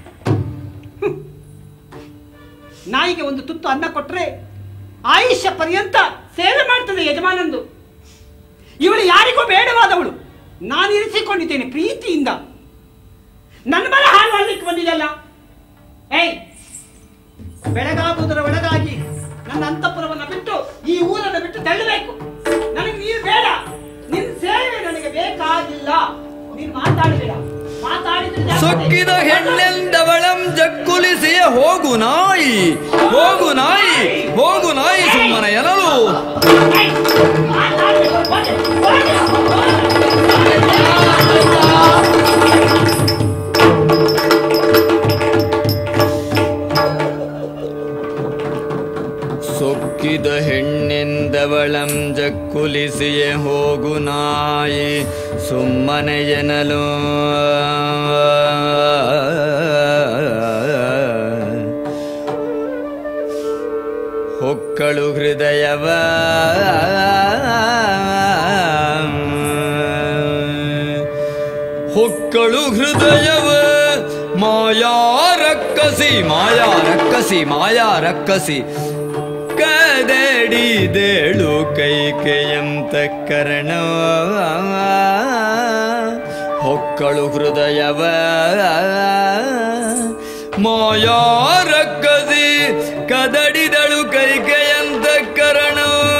ನಾಯಿಗೆ ಒಂದು ತುತ್ತು ಅನ್ನ ಕೊಟ್ರೆ ಆಯುಷ್ಯ ಪರ್ಯಂತ ಸೇವೆ ಮಾಡ್ತದೆ ಯಜಮಾನಂದು. ಇವಳು ಯಾರಿಗೂ ಬೇಡವಾದವಳು, ನಾನು ಇರಿಸಿಕೊಂಡಿದ್ದೇನೆ ಪ್ರೀತಿಯಿಂದ. ನನ್ನ ಮೇಲೆ ಹಾಳು ಮಾಡಲಿಕ್ಕೆ ಬಂದಿದೆಯಲ್ಲ. ಏಯ್, ಬೆಳಗಾಗುವುದರ ಒಳಗಾಗಿ ನನ್ನ ಅಂತಃಪುರವನ್ನು ಬಿಟ್ಟು ಈ ಊರನ್ನು ಬಿಟ್ಟು ತಳ್ಳಬೇಕು. ನನಗೆ ನೀರು ಬೇಡ, ನಿನ್ನ ಸೇವೆ ನನಗೆ ಬೇಕಾಗಿಲ್ಲ. ನೀನು ಮಾತಾಡಬೇಡ, ಮಾತಾಡಿದ್ರೆ ಸೊಕ್ಕಿದ ಹೆಣ್ಣೆಂದವಳಂ ಜಕ್ಕುಲಿಸಿಯ ಹೋಗು ನಾಯಿ, ಹೋಗು ನಾಯಿ, ಹೋಗು ನಾಯಿ ಸುಮ್ಮನೆ ಎನಲು. ಸೊಕ್ಕಿದ ಹೆಣ್ಣೆಂದವಳಂ ಜಕ್ಕುಲಿಸಿಯ ಹೋಗು ನಾಯಿ ಸುಮ್ಮನೆ ಎನಲು. ಹೊಕ್ಕಳು ಹೃದಯವ ಹೊಕ್ಕಳು ಹೃದಯವ ಮಾಯಾ ರಕ್ಕಸಿ, ಮಾಯಾ ರಕ್ಕಸಿ, ಮಾಯಾ ರಕ್ಕಸಿ ಕದಡಿದೇಳು ಕೈಕೆಯಂತ ಕರ್ಣ. ಹೊಕ್ಕಳು ಹೃದಯವ ಮಾಯಾ ರಕ್ಕಸಿ ಕದಡಿದಳು ಕೈಕೆಯಂತ ಕರ್ಣ.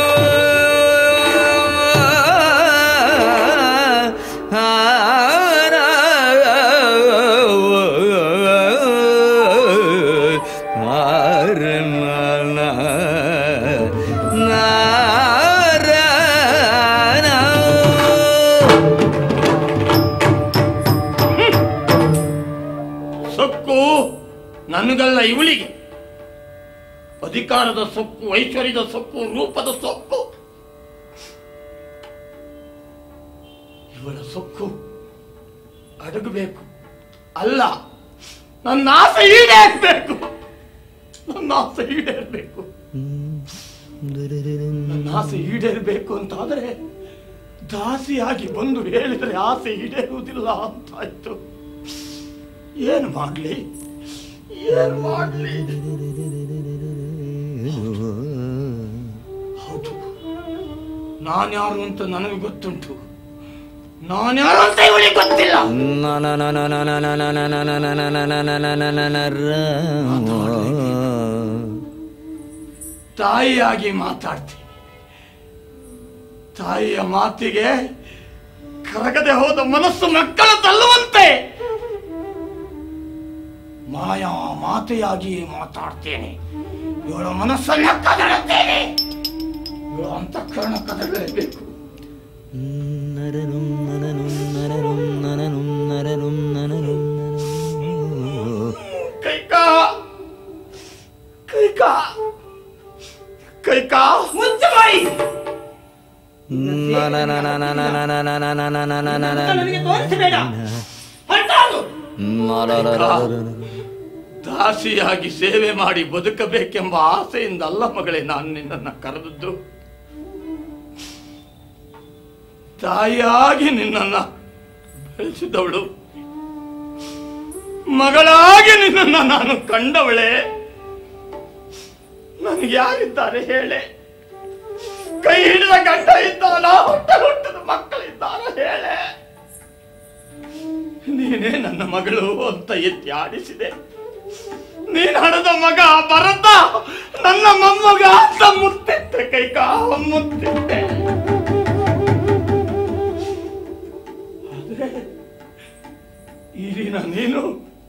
ನನಗಲ್ಲ, ಇವಳಿಗೆ ಅಧಿಕಾರದ ಸೊಕ್ಕು, ಐಶ್ವರ್ಯದ ಸೊಕ್ಕು, ರೂಪದ ಸೊಕ್ಕು. ಇವಳ ಸೊಕ್ಕು ಅಡಗಬೇಕು ಅಲ್ಲ, ನನ್ನ ಆಸೆ ಈಡೇರಬೇಕು, ನನ್ನ ಆಸೆ ಈಡೇರಬೇಕು. ನನ್ನ ಆಸೆ ಈಡೇರಬೇಕು ಅಂತಾದ್ರೆ ದಾಸಿಯಾಗಿ ಬಂದು ಹೇಳಿದ್ರೆ ಆಸೆ ಈಡೇರುವುದಿಲ್ಲ ಅಂತಾಯ್ತು. ಏನು ಮಾಡ್ಲಿ, ಏನು ಮಾಡ್ಲಿ? ಹೌದು, ನಾನ್ಯಾರು ಅಂತ ನನಗೆ ಗೊತ್ತುಂಟು, ನಾನ್ಯಾರು ಅಂತ ಇವಳಿಗೆ ಗೊತ್ತಿಲ್ಲ. ತಾಯಿಯಾಗಿ ಮಾತಾಡ್ತೀನಿ, ತಾಯಿಯ ಮಾತಿಗೆ ಕರಗದೆ ಹೋದ ಮನಸ್ಸು ಮಕ್ಕಳ ತಲ್ಲುವಂತೆ ಮಾಯಾ ಮಾತೆಯಾಗಿ ಮಾತಾಡ್ತೇನೆ. ಇವಳ ಮನಸ್ಸನ್ನ ಕದಡುತ್ತೇನೆ, ಇವಳ ಅಂತಃಕರಣ ಕದಡಲೇಬೇಕು. ಕೈಕಾ ಕೈಕಾ ಕೈಕಾ ಮುಚ್ಚು ಬಾಯಿ. ದಾಸಿಯಾಗಿ ಸೇವೆ ಮಾಡಿ ಬದುಕಬೇಕೆಂಬ ಆಸೆಯಿಂದ ಅಲ್ಲ ಮಗಳೇ ನಾನು ನಿನ್ನನ್ನು ಕರೆದದ್ದು. ತಾಯಿಯಾಗಿ ನಿನ್ನನ್ನು ಬೆಳೆಸಿದವಳು, ಮಗಳಾಗಿ ನಿನ್ನನ್ನು ನಾನು ಕಂಡವಳೆ. ನನಗೆ ಯಾರಿದ್ದಾರೆ ಹೇಳೆ? ಕೈ ಹಿಡಿದ ಗಂಡ ಇದ್ದಾನ, ಹುಟ್ಟದ ಮಕ್ಕಳಿದ್ದಾನ ಹೇಳೆ? ನೀನೇ ನನ್ನ ಮಗಳು ಅಂತ ಎತ್ತಿ ಆಡಿಸಿದೆ. ನೀನ್ ಹಣದ ಮಗ ಭರತ ನನ್ನ ಮೊಮ್ಮಗ ಅಂತ ಮುತ್ತಿಟ್ಟೆ ಕೈಕಾ, ಮುತ್ತಿಟ್ಟೆ. ಆದ್ರೆ ಈ ದಿನ ನೀನು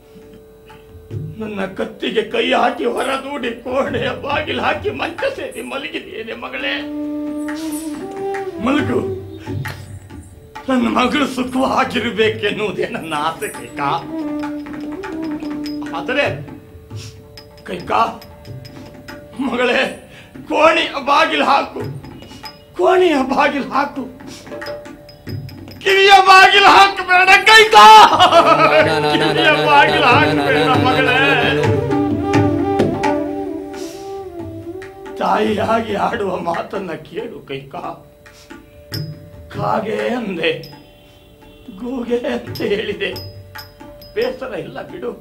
ನನ್ನ ಕತ್ತಿಗೆ ಕೈ ಹಾಕಿ ಹೊರದೂಡಿ ಕೋಣೆಯ ಬಾಗಿಲು ಹಾಕಿ ಮಂಚ ಸೇರಿ ಮಲಗಿದೆಯೇನೆ ಮಗಳೇ. ಮಲಗು, ನನ್ನ ಮಗಳು ಸುಖವಾಗಿರಬೇಕೆನ್ನುವುದೇ ನನ್ನ ಆಸೆ ಕೈಕಾ. ಆದರೆ ಕೈಕಾ ಮಗಳೇ, ಕೋಣೆಯ ಬಾಗಿಲು ಹಾಕು, ಕೋಣೆಯ ಬಾಗಿಲು ಹಾಕು, ಕಿವಿಯ ಬಾಗಿಲು ಹಾಕಬೇಡ ಕೈಕಾ, ಕಿವಿಯ ಬಾಗಿಲು ಹಾಕಬೇಡ ಮಗಳೇ. ತಾಯಿಯಾಗಿ ಆಡುವ ಮಾತನ್ನ ಕೇಳು ಕೈಕಾ. ಕಾಗೆ ಅಂದೆ, ಗೂಗೆ ಅಂತ ಹೇಳಿದೆ, ಬೇಸರ ಇಲ್ಲ ಬಿಡು.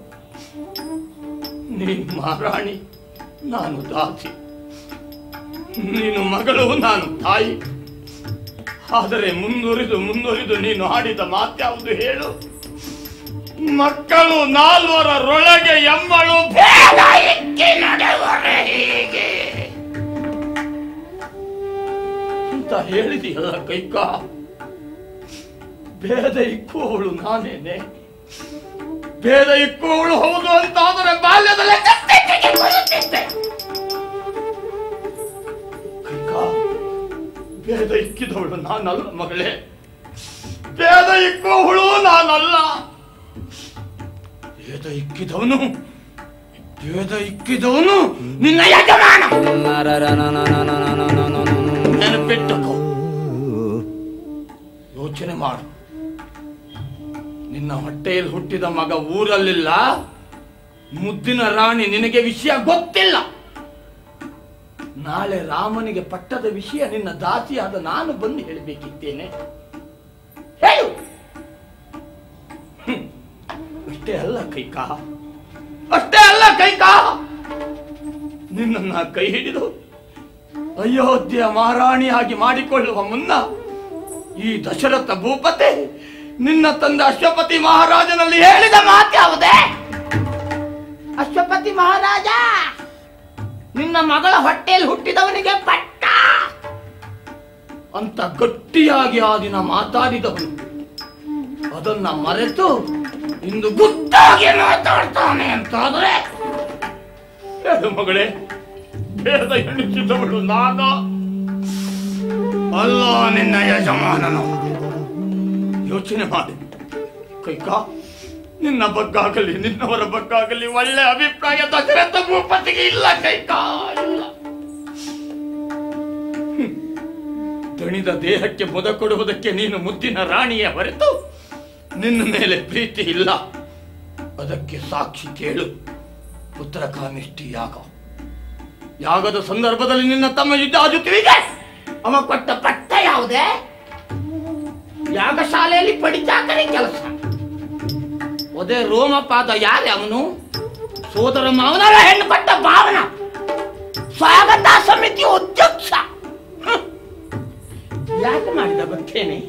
ನೀನು ಮಹಾರಾಣಿ, ನಾನು ದಾಸಿ. ನೀನು ಮಗಳು, ನಾನು ತಾಯಿ. ಆದರೆ ಮುಂದುವರಿದು ನೀನು ಆಡಿದ ಮಾತ್ಯಾವುದು ಹೇಳು? ಮಕ್ಕಳು ನಾಲ್ವರೊಳಗೆ ಎಮ್ಮಳು ಬೇಗ ಎಕ್ಕಿ ನಡೆವರೆ ಹೀಗೆ ಅಂತ ಹೇಳಿದೆಯಲ್ಲ ಕೈಕಾ. ಭೇದ ಇಕ್ಕುವವಳು ನಾನೇನೆ. ಭೇದ ಇಕ್ಕುವವಳು ಹೌದು ಅಂತಾದರೆ ಬಾಲ್ಯದಲ್ಲೇ ಕೈಕಾ. ಭೇದ ಇಕ್ಕಿದವಳು ನಾನಲ್ಲ ಮಗಳೇ, ಭೇದ ಇಕ್ಕುವವಳು ನಾನಲ್ಲ. ಭೇದ ಇಕ್ಕಿದವನು ನಿನ್ನ ಯಜಮಾನ. ನೆನಪಿಟ್ಟುಕೋ, ಯೋಚನೆ ಮಾಡು. ನಿನ್ನ ಹೊಟ್ಟೆಯಲ್ಲಿ ಹುಟ್ಟಿದ ಮಗ ಊರಲ್ಲಿಲ್ಲ, ಮುದ್ದಿನ ರಾಣಿ. ನಿನಗೆ ವಿಷಯ ಗೊತ್ತಿಲ್ಲ. ನಾಳೆ ರಾಮನಿಗೆ ಪಟ್ಟದ ವಿಷಯ ನಿನ್ನ ದಾಸಿಯಾದ ನಾನು ಬಂದು ಹೇಳಬೇಕಿದ್ದೇನೆ. ಹೇಳು. ಅಷ್ಟೇ ಅಲ್ಲ ಕೈಕಾ, ನಿನ್ನ ಕೈ ಹಿಡಿದು ಅಯೋಧ್ಯೆಯ ಮಹಾರಾಣಿಯಾಗಿ ಮಾಡಿಕೊಳ್ಳುವ ಮುನ್ನ ಈ ದಶರಥ ಭೂಪತಿ ನಿನ್ನ ತಂದೆ ಅಶ್ವಪತಿ ಮಹಾರಾಜನಲ್ಲಿ ಹೇಳಿದ ಮಾತ್ಯಾವುದೇ? ಅಶ್ವಪತಿ ಮಹಾರಾಜ, ನಿನ್ನ ಮಗಳ ಹೊಟ್ಟೆಯಲ್ಲಿ ಹುಟ್ಟಿದವನಿಗೆ ಪಟ್ಟ ಅಂತ ಗಟ್ಟಿಯಾಗಿ ಆ ದಿನ ಮಾತಾಡಿದವನು ಅದನ್ನ ಮರೆತು ಇಂದು ಗುಟ್ಟಾಗಿ ಮಾತಾಡ್ತಾನೆ ಅಂತಾದ್ರೆ ಹೇಳು ಮಗಳೇ, ಭೇದ ಎಣಿಸಿದವಳು ನಾನು ಅಲ್ಲ, ನಿನ್ನ ಯಜಮಾನನು. ಯೋಚನೆ ಮಾಡಿ ಕೈಕಾ. ನಿನ್ನ ಬಗ್ಗಾಗಲಿ ನಿನ್ನವರ ಬಗ್ಗಾಗಲಿ ಒಳ್ಳೆ ಅಭಿಪ್ರಾಯ ದಶರಥ ಭೂಪತಿಗೆ ಇಲ್ಲ ಕೈಕಾ, ಇಲ್ಲ. ದಣಿದ ದೇಹಕ್ಕೆ ಮುದ ಕೊಡುವುದಕ್ಕೆ ನೀನು ಮುದ್ದಿನ ರಾಣಿಯ ಹೊರತು ನಿನ್ನ ಮೇಲೆ ಪ್ರೀತಿ ಇಲ್ಲ. ಅದಕ್ಕೆ ಸಾಕ್ಷಿ ಕೇಳು. ಪುತ್ರಕಾಮಿಷ್ಟಿ ಯಾಗದ ಸಂದರ್ಭದಲ್ಲಿ ನಿನ್ನ ತಮ್ಮ ಯುದ್ಧಾಜುತಿವಿಗೆ ಅವ ಕೊಟ್ಟ ಪಟ್ಟ ಯಾವುದೇ? ಯಾಗಶಾಲೆಯಲ್ಲಿ ಪಡಿಚಾಕರಿ ಕೆಲಸ. ಅದೇ ರೋಮಪಾದ ಯಾರೇ ಅವನು? ಸೋದರ ಮಾವನರ ಹೆಣ್ಣು ಕೊಟ್ಟ ಭಾವನ, ಸ್ವಾಗತ ಸಮಿತಿ ಅಧ್ಯಕ್ಷ. ಯಾಕೆ ಮಾಡಿದ ಬರ್ತೇನೆ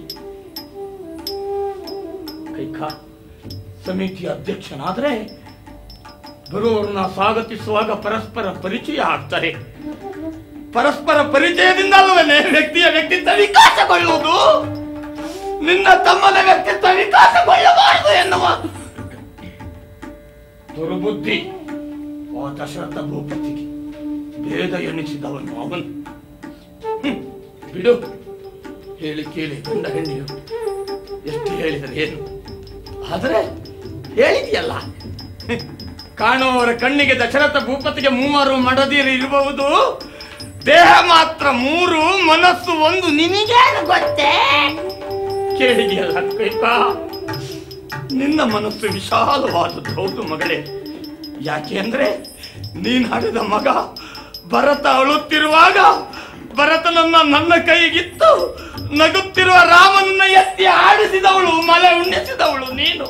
ಕೈಕಾ. ಸಮಿತಿಯ ಅಧ್ಯಕ್ಷನಾದ್ರೆ ಬರುವವರನ್ನ ಸ್ವಾಗತಿಸುವಾಗ ಪರಸ್ಪರ ಪರಿಚಯ ಆಗ್ತಾರೆ. ಪರಸ್ಪರ ಪರಿಚಯದಿಂದ ಅಲ್ಲವೇ ವ್ಯಕ್ತಿಯ ವ್ಯಕ್ತಿತ್ವ ವಿಕಾಸಗೊಳ್ಳುವುದು. ನಿನ್ನ ತಮ್ಮನ ವ್ಯಕ್ತಿತ್ವ ವಿಕಾಸಗೊಳ್ಳಬಾರದು ಎನ್ನುವ ದುರ್ಬುದ್ಧಿ ಆ ದಶರಥ ಭೂಪತಿಗೆ. ಭೇದ ಎಣಿಸಿದವನು ಅವನು. ಬಿಡು, ಹೇಳಿ ಕೇಳಿ ಗಂಡ ಹೆಣ್ಣಿಯು ಎಷ್ಟು ಹೇಳಿದರೆ ಏನು? ಆದರೆ ಹೇಳಿದೆಯಲ್ಲ, ಕಾಣುವವರ ಕಣ್ಣಿಗೆ ದಶರಥ ಭೂಪತಿಗೆ 3 ಮಡದಿಯರು ಇರಬಹುದು, ದೇಹ ಮಾತ್ರ 3, ಮನಸ್ಸು 1. ನಿನಗೇನು ಗೊತ್ತೇ? ಕೇಳಿದೆಯಲ್ಲ ಕೈಕಾ, ನಿನ್ನ ಮನಸ್ಸು ವಿಶಾಲವಾದದ್ದು. ಹೌದು ಮಗಳೇ. ಯಾಕೆ ಅಂದ್ರೆ ನೀನ್ ಹಡೆದ ಮಗ ಭರತ ಅಳುತ್ತಿರುವಾಗ ಭರತನನ್ನ ನನ್ನ ಕೈಗಿತ್ತು ನಗುತ್ತಿರುವ ರಾಮನನ್ನ ಎತ್ತಿ ಆಡಿಸಿದವಳು, ಮಲೆ ಉಣ್ಣಿಸಿದವಳು ನೀನು.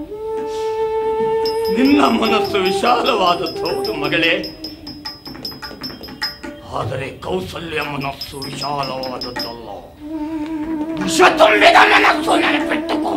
ನಿನ್ನ ಮನಸ್ಸು ವಿಶಾಲವಾದದ್ದು. ಹೌದು ಮಗಳೇ. ಆದರೆ ಕೌಸಲ್ಯ ಮನಸ್ಸು ವಿಶಾಲವಾದದ್ದಲ್ಲ. ವಿಷ ತುಂಬಿದ ಮನಸ್ಸು, ನೆನಪಿಟ್ಟುಕೋ.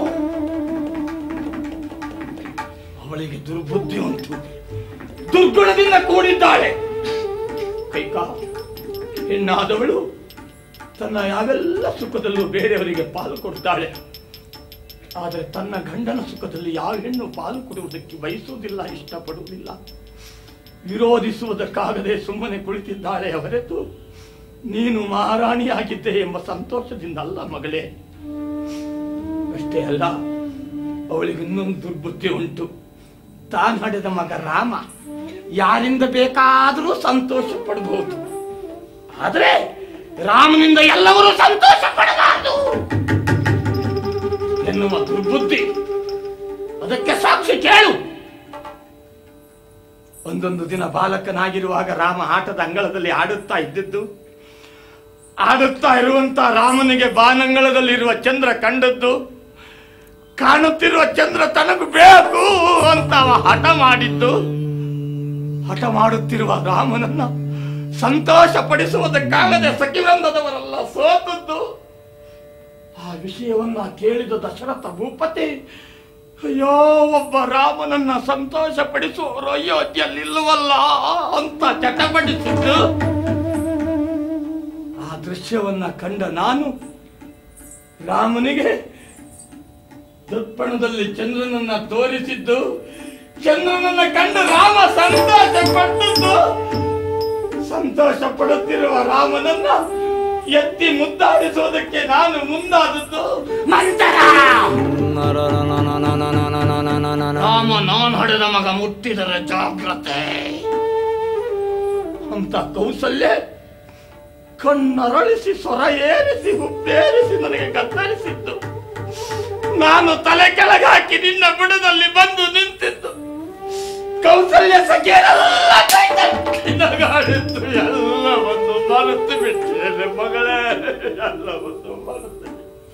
ಅವಳಿಗೆ ದುರ್ಬುದ್ಧಿ ಉಂಟು, ದುರ್ಗುಣದಿಂದ ಕೂಡಿದ್ದಾಳೆ ಕೈಕಾ. ಹೆಣ್ಣಾದವಳು ತನ್ನ ಯಾವೆಲ್ಲ ಸುಖದಲ್ಲೂ ಬೇರೆಯವರಿಗೆ ಪಾಲು ಕೊಡ್ತಾಳೆ. ಆದರೆ ತನ್ನ ಗಂಡನ ಸುಖದಲ್ಲಿ ಯಾವ ಹೆಣ್ಣು ಪಾಲು ಕೊಡುವುದಕ್ಕೆ ಬಯಸುವುದಿಲ್ಲ, ಇಷ್ಟಪಡುವುದಿಲ್ಲ. ವಿರೋಧಿಸುವುದಕ್ಕಾಗದೆ ಸುಮ್ಮನೆ ಕುಳಿತಿದ್ದಾಳೆ ಹೊರತು ನೀನು ಮಹಾರಾಣಿಯಾಗಿದ್ದೆ ಎಂಬ ಸಂತೋಷದಿಂದ ಅಲ್ಲ ಮಗಳೇ. ಅಷ್ಟೇ ಅಲ್ಲ, ಅವಳಿಗೆ ಇನ್ನೊಂದು ದುರ್ಬುದ್ಧಿ ಉಂಟು. ತಾನು ಹಡೆದ ಮಗ ರಾಮ ಯಾರಿಂದ ಬೇಕಾದರೂ ಸಂತೋಷ ಪಡಬಹುದು. ಆದ್ರೆ ರಾಮನಿಂದ ಎಲ್ಲರೂ ಸಂತೋಷ ಪಡಬಾರದು ಎನ್ನುವ ದುರ್ಬುದ್ಧಿ. ಅದಕ್ಕೆ ಸಾಕ್ಷಿ ಕೇಳು. ಒಂದೊಂದು ದಿನ ಬಾಲಕನಾಗಿರುವಾಗ ರಾಮ ಆಟದ ಅಂಗಳದಲ್ಲಿ ಆಡುತ್ತಾ ಇದ್ದದ್ದು, ಆಡುತ್ತಾ ಇರುವಂತ ರಾಮನಿಗೆ ಬಾನಂಗಳದಲ್ಲಿರುವ ಚಂದ್ರ ಕಂಡದ್ದು, ಕಾಣುತ್ತಿರುವ ಚಂದ್ರ ತನಗೂ ಬೇಕು ಅಂತ ಹಠ ಮಾಡಿದ್ದು, ಹಠ ಮಾಡುತ್ತಿರುವ ರಾಮನನ್ನ ಸಂತೋಷ ಪಡಿಸುವುದಕ್ಕಾಗದೆ ಸಖಿವೃಂದದವರೆಲ್ಲ ಸೋತದ್ದು. ಆ ವಿಷಯವನ್ನ ಕೇಳಿದ ದಶರಥ ಭೂಪತಿ, ಅಯ್ಯೋ ಒಬ್ಬ ರಾಮನನ್ನ ಸಂತೋಷ ಪಡಿಸುವವರು ಅಯೋಧ್ಯೆಯಲ್ಲಿಲ್ಲವಲ್ಲ ಅಂತ ಚಟಪಡಿಸಿದ್ದು. ಆ ದೃಶ್ಯವನ್ನ ಕಂಡ ನಾನು ರಾಮನಿಗೆ ದರ್ಪಣದಲ್ಲಿ ಚಂದ್ರನನ್ನ ತೋರಿಸಿದ್ದು, ಚಂದ್ರನನ್ನ ಕಂಡು ರಾಮ ಸಂತೋಷ ಪಟ್ಟದ್ದು. ಸಂತೋಷ ಪಡುತ್ತಿರುವ ರಾಮನನ್ನ ಎತ್ತಿ ಮುದ್ದಾಡಿಸೋದಕ್ಕೆ ನಾನು ಮುಂದಾದದ್ದು. ರಾಮ ನಾನು ಹಡೆದ ಮಗ ಮುಟ್ಟಿದರೆ ಜಾಗ್ರತೆ ಅಂತ ಕೌಸಲ್ಯ ಕಣ್ಣರಳಿಸಿ ಸ್ವರ ಏರಿಸಿ ಹುಬ್ಬೇರಿಸಿ ನನಗೆ ಕತ್ತರಿಸಿದ್ದು. ನಾನು ತಲೆ ಕೆಳಗಾಕಿ ನಿನ್ನ ಬುಡದಲ್ಲಿ ಬಂದು ನಿಂತಿದ್ದು. ಕೌಸಲ್ಯ ಸಖಿಯರೆಲ್ಲ ನಗಾಡಿದ್ದು. ಎಲ್ಲವನ್ನು ಮರೆತು ಬಿಟ್ಟೇನೆ ಮಗಳೇ, ಎಲ್ಲವನ್ನು ಮರೆತು.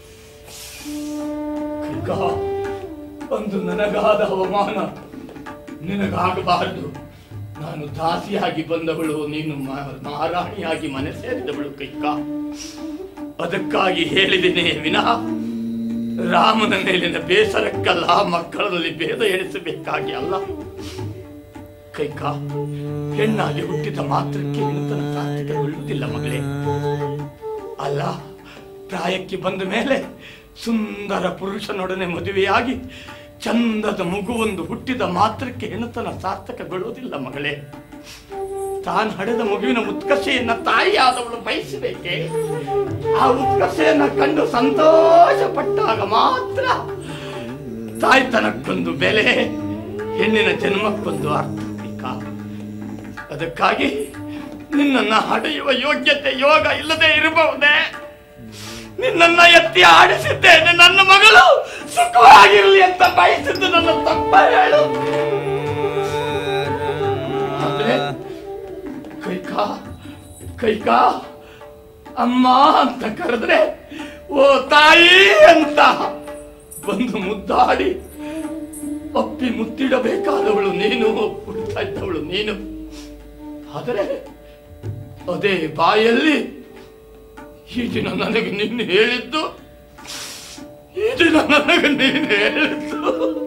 ಒಂದು ನನಗಾದ ಅವಮಾನ ನಿನಗಾಗಬಾರದು. ನಾನು ದಾಸಿಯಾಗಿ ಬಂದವಳು, ನೀನು ಮಹಾರಾಣಿಯಾಗಿ ಮನೆ ಸೇರಿದವಳು ಕೈಕ. ಅದಕ್ಕಾಗಿ ಹೇಳಿದ್ದೇನೆ ವಿನಃ ರಾಮನ ಮೇಲಿನ ಬೇಸರಕ್ಕಲ್ಲ, ಮಕ್ಕಳಲ್ಲಿ ಭೇದ ಎಣಿಸಬೇಕಾಗಿ ಅಲ್ಲ. ಕೈಕ, ಹೆಣ್ಣಾಗಿ ಹುಟ್ಟಿದ ಮಾತ್ರಕ್ಕೆ ವಿನೂತನ ಸಾರ್ಥಕಗೊಳ್ಳುವುದಿಲ್ಲ ಮಗಳೇ. ಅಲ್ಲ, ಪ್ರಾಯಕ್ಕೆ ಬಂದ ಮೇಲೆ ಸುಂದರ ಪುರುಷನೊಡನೆ ಮದುವೆಯಾಗಿ ಚಂದದ ಮಗುವೊಂದು ಹುಟ್ಟಿದ ಮಾತ್ರಕ್ಕೆ ಹೆಣ್ಣುತನ ಸಾರ್ಥಕಗೊಳ್ಳುವುದಿಲ್ಲ ಮಗಳೇ. ತಾನು ಹಡೆದ ಮಗುವಿನ ಉತ್ಕರ್ಷೆಯನ್ನ ತಾಯಿಯಾದವಳು ಬಯಸಬೇಕೆ? ಆ ಉತ್ಕರ್ಷೆಯನ್ನ ಕಂಡು ಸಂತೋಷ ಪಟ್ಟಾಗ ಮಾತ್ರ ತಾಯ್ತನಕ್ಕೊಂದು ಬೆಲೆ, ಹೆಣ್ಣಿನ ಜನ್ಮಕ್ಕೊಂದು ಅರ್ಥ. ಅದಕ್ಕಾಗಿ ನಿನ್ನನ್ನ ಹಡೆಯುವ ಯೋಗ್ಯತೆ ಯೋಗ ಇಲ್ಲದೆ ಇರಬಹುದೇ? ನಿನ್ನನ್ನ ಎತ್ತಿ ಆಡಿಸಿದ್ದೇನೆ. ನನ್ನ ಮಗಳು ಸುಖವಾಗಿರಲಿ ಅಂತ ಬಯಸಿದ್ದು ನನ್ನ ತಪ್ಪ ಹೇಳು. ಆದ್ರೆ ಕೈಕಾ ಅಮ್ಮ ಅಂತ ಕರೆದ್ರೆ ಓ ತಾಯಿ ಅಂತ ಬಂದು ಮುದ್ದಾಡಿ ಅಪ್ಪಿ ಮುತ್ತಿಡಬೇಕಾದವಳು ನೀನು, ಕೊಡ್ತಾ ಇದ್ದವಳು ನೀನು. ಆದರೆ ಅದೇ ಬಾಯಲ್ಲಿ ಈ ದಿನ ನನಗೆ ನೀನು ಹೇಳಿದ್ದು, ಈ ದಿನ ನನಗೆ ನೀನು ಹೇಳಿದ್ದು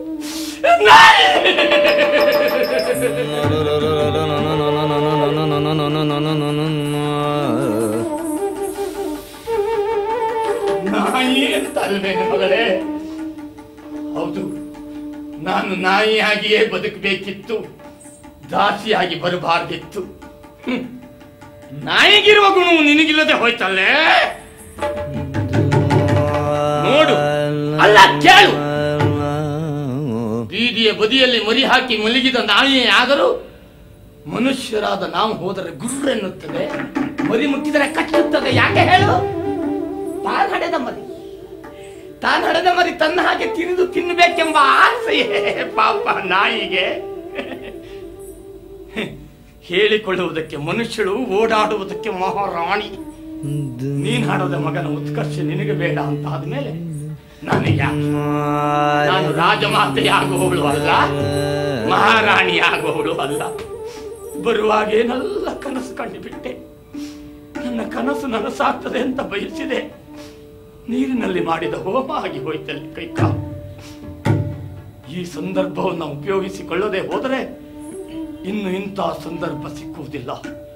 ನಾಯಿ ಅಂತ ಅಲ್ವೇನು ಮಗಳೇ? ಹೌದು, ನಾನು ನಾಯಿಯಾಗಿಯೇ ಬದುಕಬೇಕಿತ್ತು, ದಾಸಿಯಾಗಿ ಬರಬಾರ್ದಿತ್ತು. ನಾಯಿಗಿರುವ ಗುಣವು ನಿನಗಿಲ್ಲದೆ ಹೋಯ್ತಲ್ಲೇ. ನೋಡು, ಅಲ್ಲ ಕೇಳು, ಬೀದಿಯ ಬದಿಯಲ್ಲಿ ಮರಿ ಹಾಕಿ ಮಲಗಿದ ನಾಯಿಯೇ ಆದರೂ ಮನುಷ್ಯರಾದ ನಾವು ಹೋದರೆ ಗುರ್ರೆನ್ನುತ್ತದೆ, ಮರಿ ಮುಟ್ಟಿದರೆ ಕಚ್ಚುತ್ತದೆ. ಯಾಕೆ ಹೇಳು? ತಾನು ಹಡೆದ ಮರಿ ತನ್ನ ಹಾಗೆ ತಿನ್ನಬೇಕೆಂಬ ಆಸೆಯೇ ಪಾಪ ನಾಯಿಗೆ. ಹೇಳಿಕೊಳ್ಳುವುದಕ್ಕೆ ಮನುಷ್ಯಳು, ಓಡಾಡುವುದಕ್ಕೆ ಮಹಾರಾಣಿ. ನೀನ್ ಹಾಡೋದ ಮಗನ ಉತ್ಕರ್ಷ ನಿನಗೆ ಬೇಡ ಅಂತ ಆದ್ಮೇಲೆ ನಾನು ರಾಜಮಾತೆಯಾಗುವವಳು ಅಲ್ಲ, ಮಹಾರಾಣಿಯಾಗುವವಳು ಅಲ್ಲ. ಬರುವಾಗೇನೆಲ್ಲ ಕನಸು ಕಂಡುಬಿಟ್ಟೆ. ನನ್ನ ಕನಸು ನನಸಾಗ್ತದೆ ಅಂತ ಬಯಸಿದೆ. ನೀರಿನಲ್ಲಿ ಮಾಡಿದ ಹೋಮ ಆಗಿ ಹೋಯ್ತಲ್ಲಿ ಕೈಕ. ಈ ಸಂದರ್ಭವನ್ನು ಉಪಯೋಗಿಸಿಕೊಳ್ಳದೆ ಹೋದರೆ ಇನ್ನು ಇಂಥ ಸಂದರ್ಭ ಸಿಕ್ಕುವುದಿಲ್ಲ.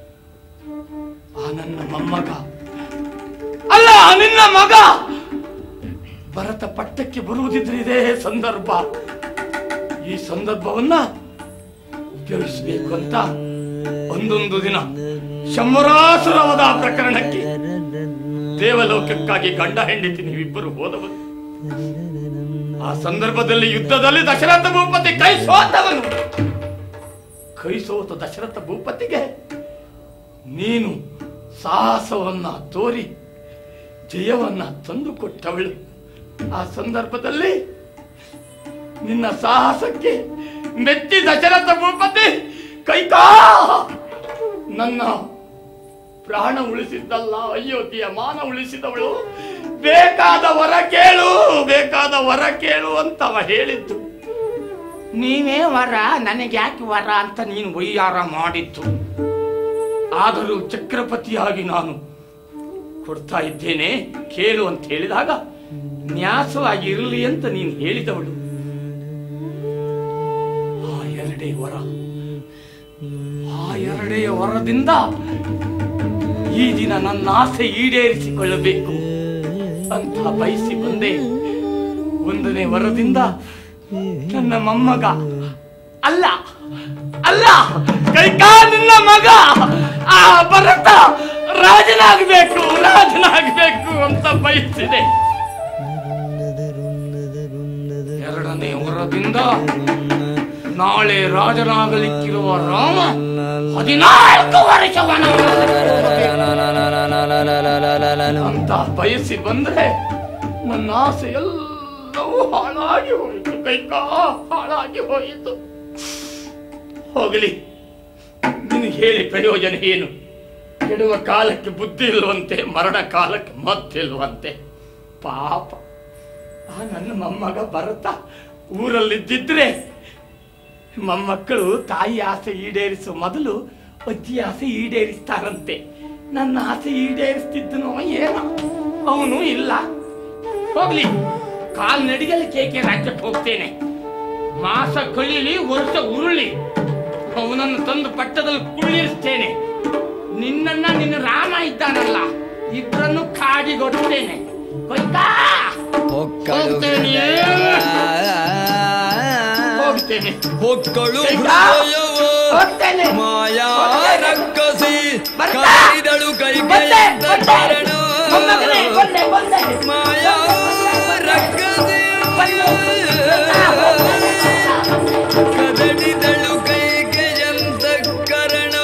ಆ ನನ್ನ ಮೊಮ್ಮಗ ಅಲ್ಲ, ನಿನ್ನ ಮಗ ಭರತ ಪಟ್ಟಕ್ಕೆ ಬರುವುದಿದ್ರೆ ಇದೇ ಸಂದರ್ಭ. ಈ ಸಂದರ್ಭವನ್ನ ಉಪಯೋಗಿಸಬೇಕು ಅಂತ ಒಂದೊಂದು ದಿನ ಶಂಬರಾಸುರವಾದ ಪ್ರಕರಣಕ್ಕೆ ದೇವಲೋಕಕ್ಕಾಗಿ ಗಂಡ ಹೆಂಡತಿ ನೀವಿಬ್ಬರು ಹೋದವರು. ಆ ಸಂದರ್ಭದಲ್ಲಿ ಯುದ್ಧದಲ್ಲಿ ದಶರಥ ಭೂಪತಿ ಕೈ ಸೋತ ದಶರಥ ಭೂಪತಿಗೆ ನೀನು ಸಾಹಸವನ್ನ ತೋರಿ ಜಯವನ್ನ ತಂದುಕೊಟ್ಟವಳು. ಆ ಸಂದರ್ಭದಲ್ಲಿ ನಿನ್ನ ಸಾಹಸಕ್ಕೆ ಮೆಚ್ಚಿ ದಶರಥ ಭೂಪತಿ ಕೈಕಾ ನನ್ನ ಪ್ರಾಣ ಉಳಿಸಿದ್ದಲ್ಲ, ಅಯೋಧ್ಯೆಯ ಮಾನ ಉಳಿಸಿದವಳು. ಬೇಕಾದ ವರ ಕೇಳು ಅಂತವ ಹೇಳಿದ್ದು. ನೀವೇ ವರ, ನನಗೆ ಯಾಕೆ ವರ ಅಂತ ನೀನು ವೈಯಾರ ಮಾಡಿತ್ತು. ಆದರೂ ಚಕ್ರಪತಿಯಾಗಿ ನಾನು ಕೊಡ್ತಾ ಇದ್ದೇನೆ, ಕೇಳು ಅಂತ ಹೇಳಿದಾಗ ನ್ಯಾಸವಾಗಿ ಇರಲಿ ಅಂತ ನೀನು ಹೇಳಿದವಳು. ಆ ಎರಡೇ ವರದಿಂದ ಈ ದಿನ ನನ್ನ ಆಸೆ ಈಡೇರಿಸಿಕೊಳ್ಳಬೇಕು ಅಂತ ಬಯಸಿ ಬಂದೆ. ಒಂದನೇ ವರದಿಂದ ನನ್ನ ಮೊಮ್ಮಗ ಅಲ್ಲ ಕೈಕಾ ನಿನ್ನ ಮಗ ಆ ಭರತ ರಾಜನಾಗಬೇಕು ಅಂತ ಬಯಸಿದೆ. ಎರಡನೇ ವರದಿಂದ ನಾಳೆ ರಾಜನಾಗಲಿಕ್ಕಿರುವ ರಾಮ 14 ವರ್ಷ ಅಂತ ಬಯಸಿ ಬಂದ್ರೆ ನನ್ನ ಆಸೆ ಎಲ್ಲವೂ ಹಾಳಾಗಿ ಹೋಯಿತು. ಕೈಕಾ ಹಾಳಾಗಿ ಹೋಯಿತು. ಹೋಗಲಿ, ನಿನಗೆ ಹೇಳಿ ಪ್ರಯೋಜನ ಏನು? ಕೆಡುವ ಕಾಲಕ್ಕೆ ಬುದ್ಧಿ ಇಲ್ವಂತೆ, ಮರಣ ಕಾಲಕ್ಕೆ ಮತ್ತಿಲ್ವಂತೆ. ಪಾಪ ಆ ನನ್ನ ಮೊಮ್ಮಗ ಭರತ ಊರಲ್ಲಿದ್ದಿದ್ರೆ ಮೊಮ್ಮಕ್ಕಳು ತಾಯಿ ಆಸೆ ಈಡೇರಿಸುವ ಮೊದಲು ಅಜ್ಜಿ ಆಸೆ ಈಡೇರಿಸ್ತಾರಂತೆ. ನನ್ನ ಆಸೆ ಈಡೇರಿಸ್ತಿದ್ದನೋ ಏನೋ, ಅವನು ಇಲ್ಲ. ಹೋಗ್ಲಿ, ಕಾಲ್ನಡಿಗೆಯಲ್ಲಿ ಕೇಕೆ ರಾಜ್ಯಕ್ಕೆ ಹೋಗ್ತೇನೆ. ಮಾಸ ಕಳೀಲಿ, ವರ್ಷ ಉರುಳಿ, ಅವನನ್ನು ತಂದು ಪಟ್ಟದಲ್ಲಿ ಕುಳ್ಳಿರಿಸ್ತೇನೆ. ನಿನ್ನ ರಾಮ ಇದ್ದಾನಲ್ಲ, ಇಬ್ಬರನ್ನು ಕಾಡಿಗೊಡ್ತೇನೆ. ಹೋಗ್ತೇನೆ. ಮಾಯಾ ರಕ್ಕಸಿ ಕೈದಳು ಕೈಕೆಯ ಮಾಯಾ ರಕ್ಕಸಿ ಕದಡಿದಳು ಕೈಕೆಯಂತ ಕರಣ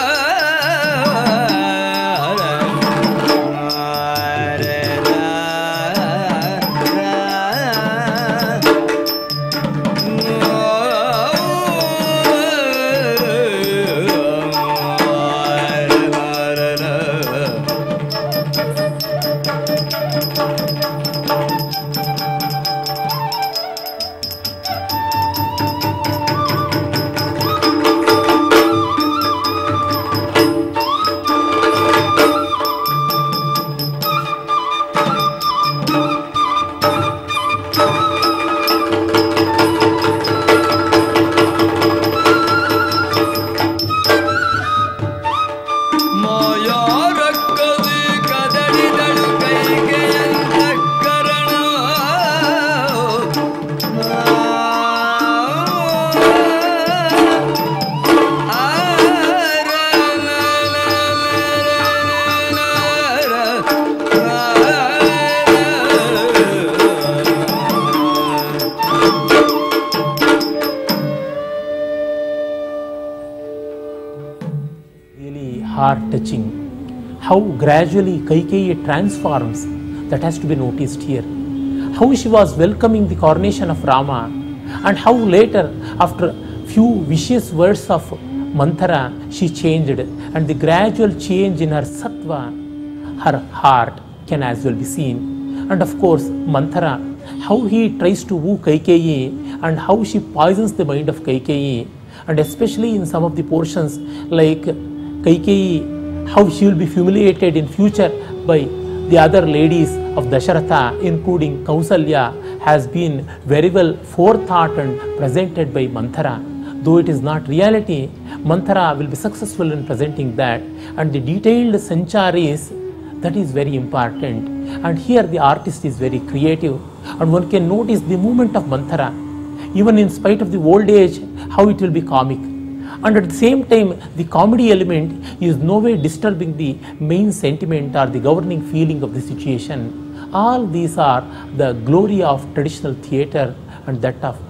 Heart-touching. How gradually Kaikeyi transforms, that has to be noticed here. How she was welcoming the coronation of Rama, and how later, after few vicious words of Manthara, she changed, and the gradual change in her sattva, her heart can as well be seen. And of course, Manthara, how he tries to woo Kaikeyi, and how she poisons the mind of Kaikeyi, and especially in some of the portions like Kaikeyi, how she will be humiliated in future by the other ladies of Dasharatha, including Kausalya, has been very well forethought and presented by Manthara. Though it is not reality, Manthara will be successful in presenting that, and the detailed sancharis, that is very important. And here the artist is very creative, and one can notice the movement of Manthara, even in spite of the old age, how it will be comic. And at the same time, the comedy element is no way disturbing the main sentiment or the governing feeling of the situation. All these are the glory of traditional theatre and that of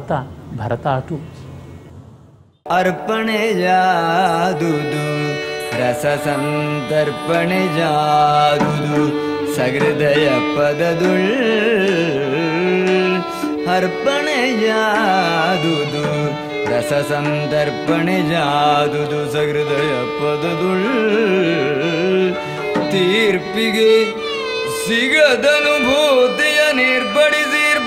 Bharata too. अर्पणे जादुदु ರಸ ಸಂತರ್ಪಣೆ ಜಾದುದು ಸಹೃದಯ ಪದದುಳ್ ಅರ್ಪಣೆ ಜಾದುದು ರಸ ಸಂತರ್ಪಣೆ ಜಾದುದು ಸಹೃದಯ ಪದದುಳ್ ತೀರ್ಪಿಗೆ ಸಿಗದನುಭೂತಿಯ ನಿರ್ಬಡಿಸಿರ್ಪ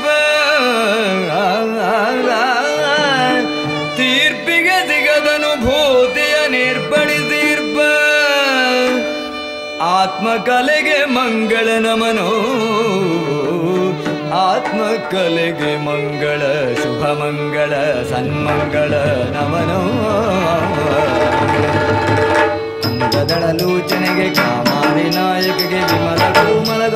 ತೀರ್ಪಿಗೆ ಸಿಗದನುಭೂತಿಯ ನಿರ್ಬಡಿಸಿರ್ಪ ಆತ್ಮಕಲೆಗೆ ಮಂಗಳ ನಮನೋ ಆತ್ಮಕಲೆಗೆ ಮಂಗಳ ಶುಭ ಮಂಗಳ ಸನ್ಮಂಗಳ ನಮನೋ ಕುಂದದಳ ಲೂಚನೆಗೆ ಕಾಮಾರಿ ನಾಯಕಿಗೆ ವಿಮಲ ಕೋಮಲ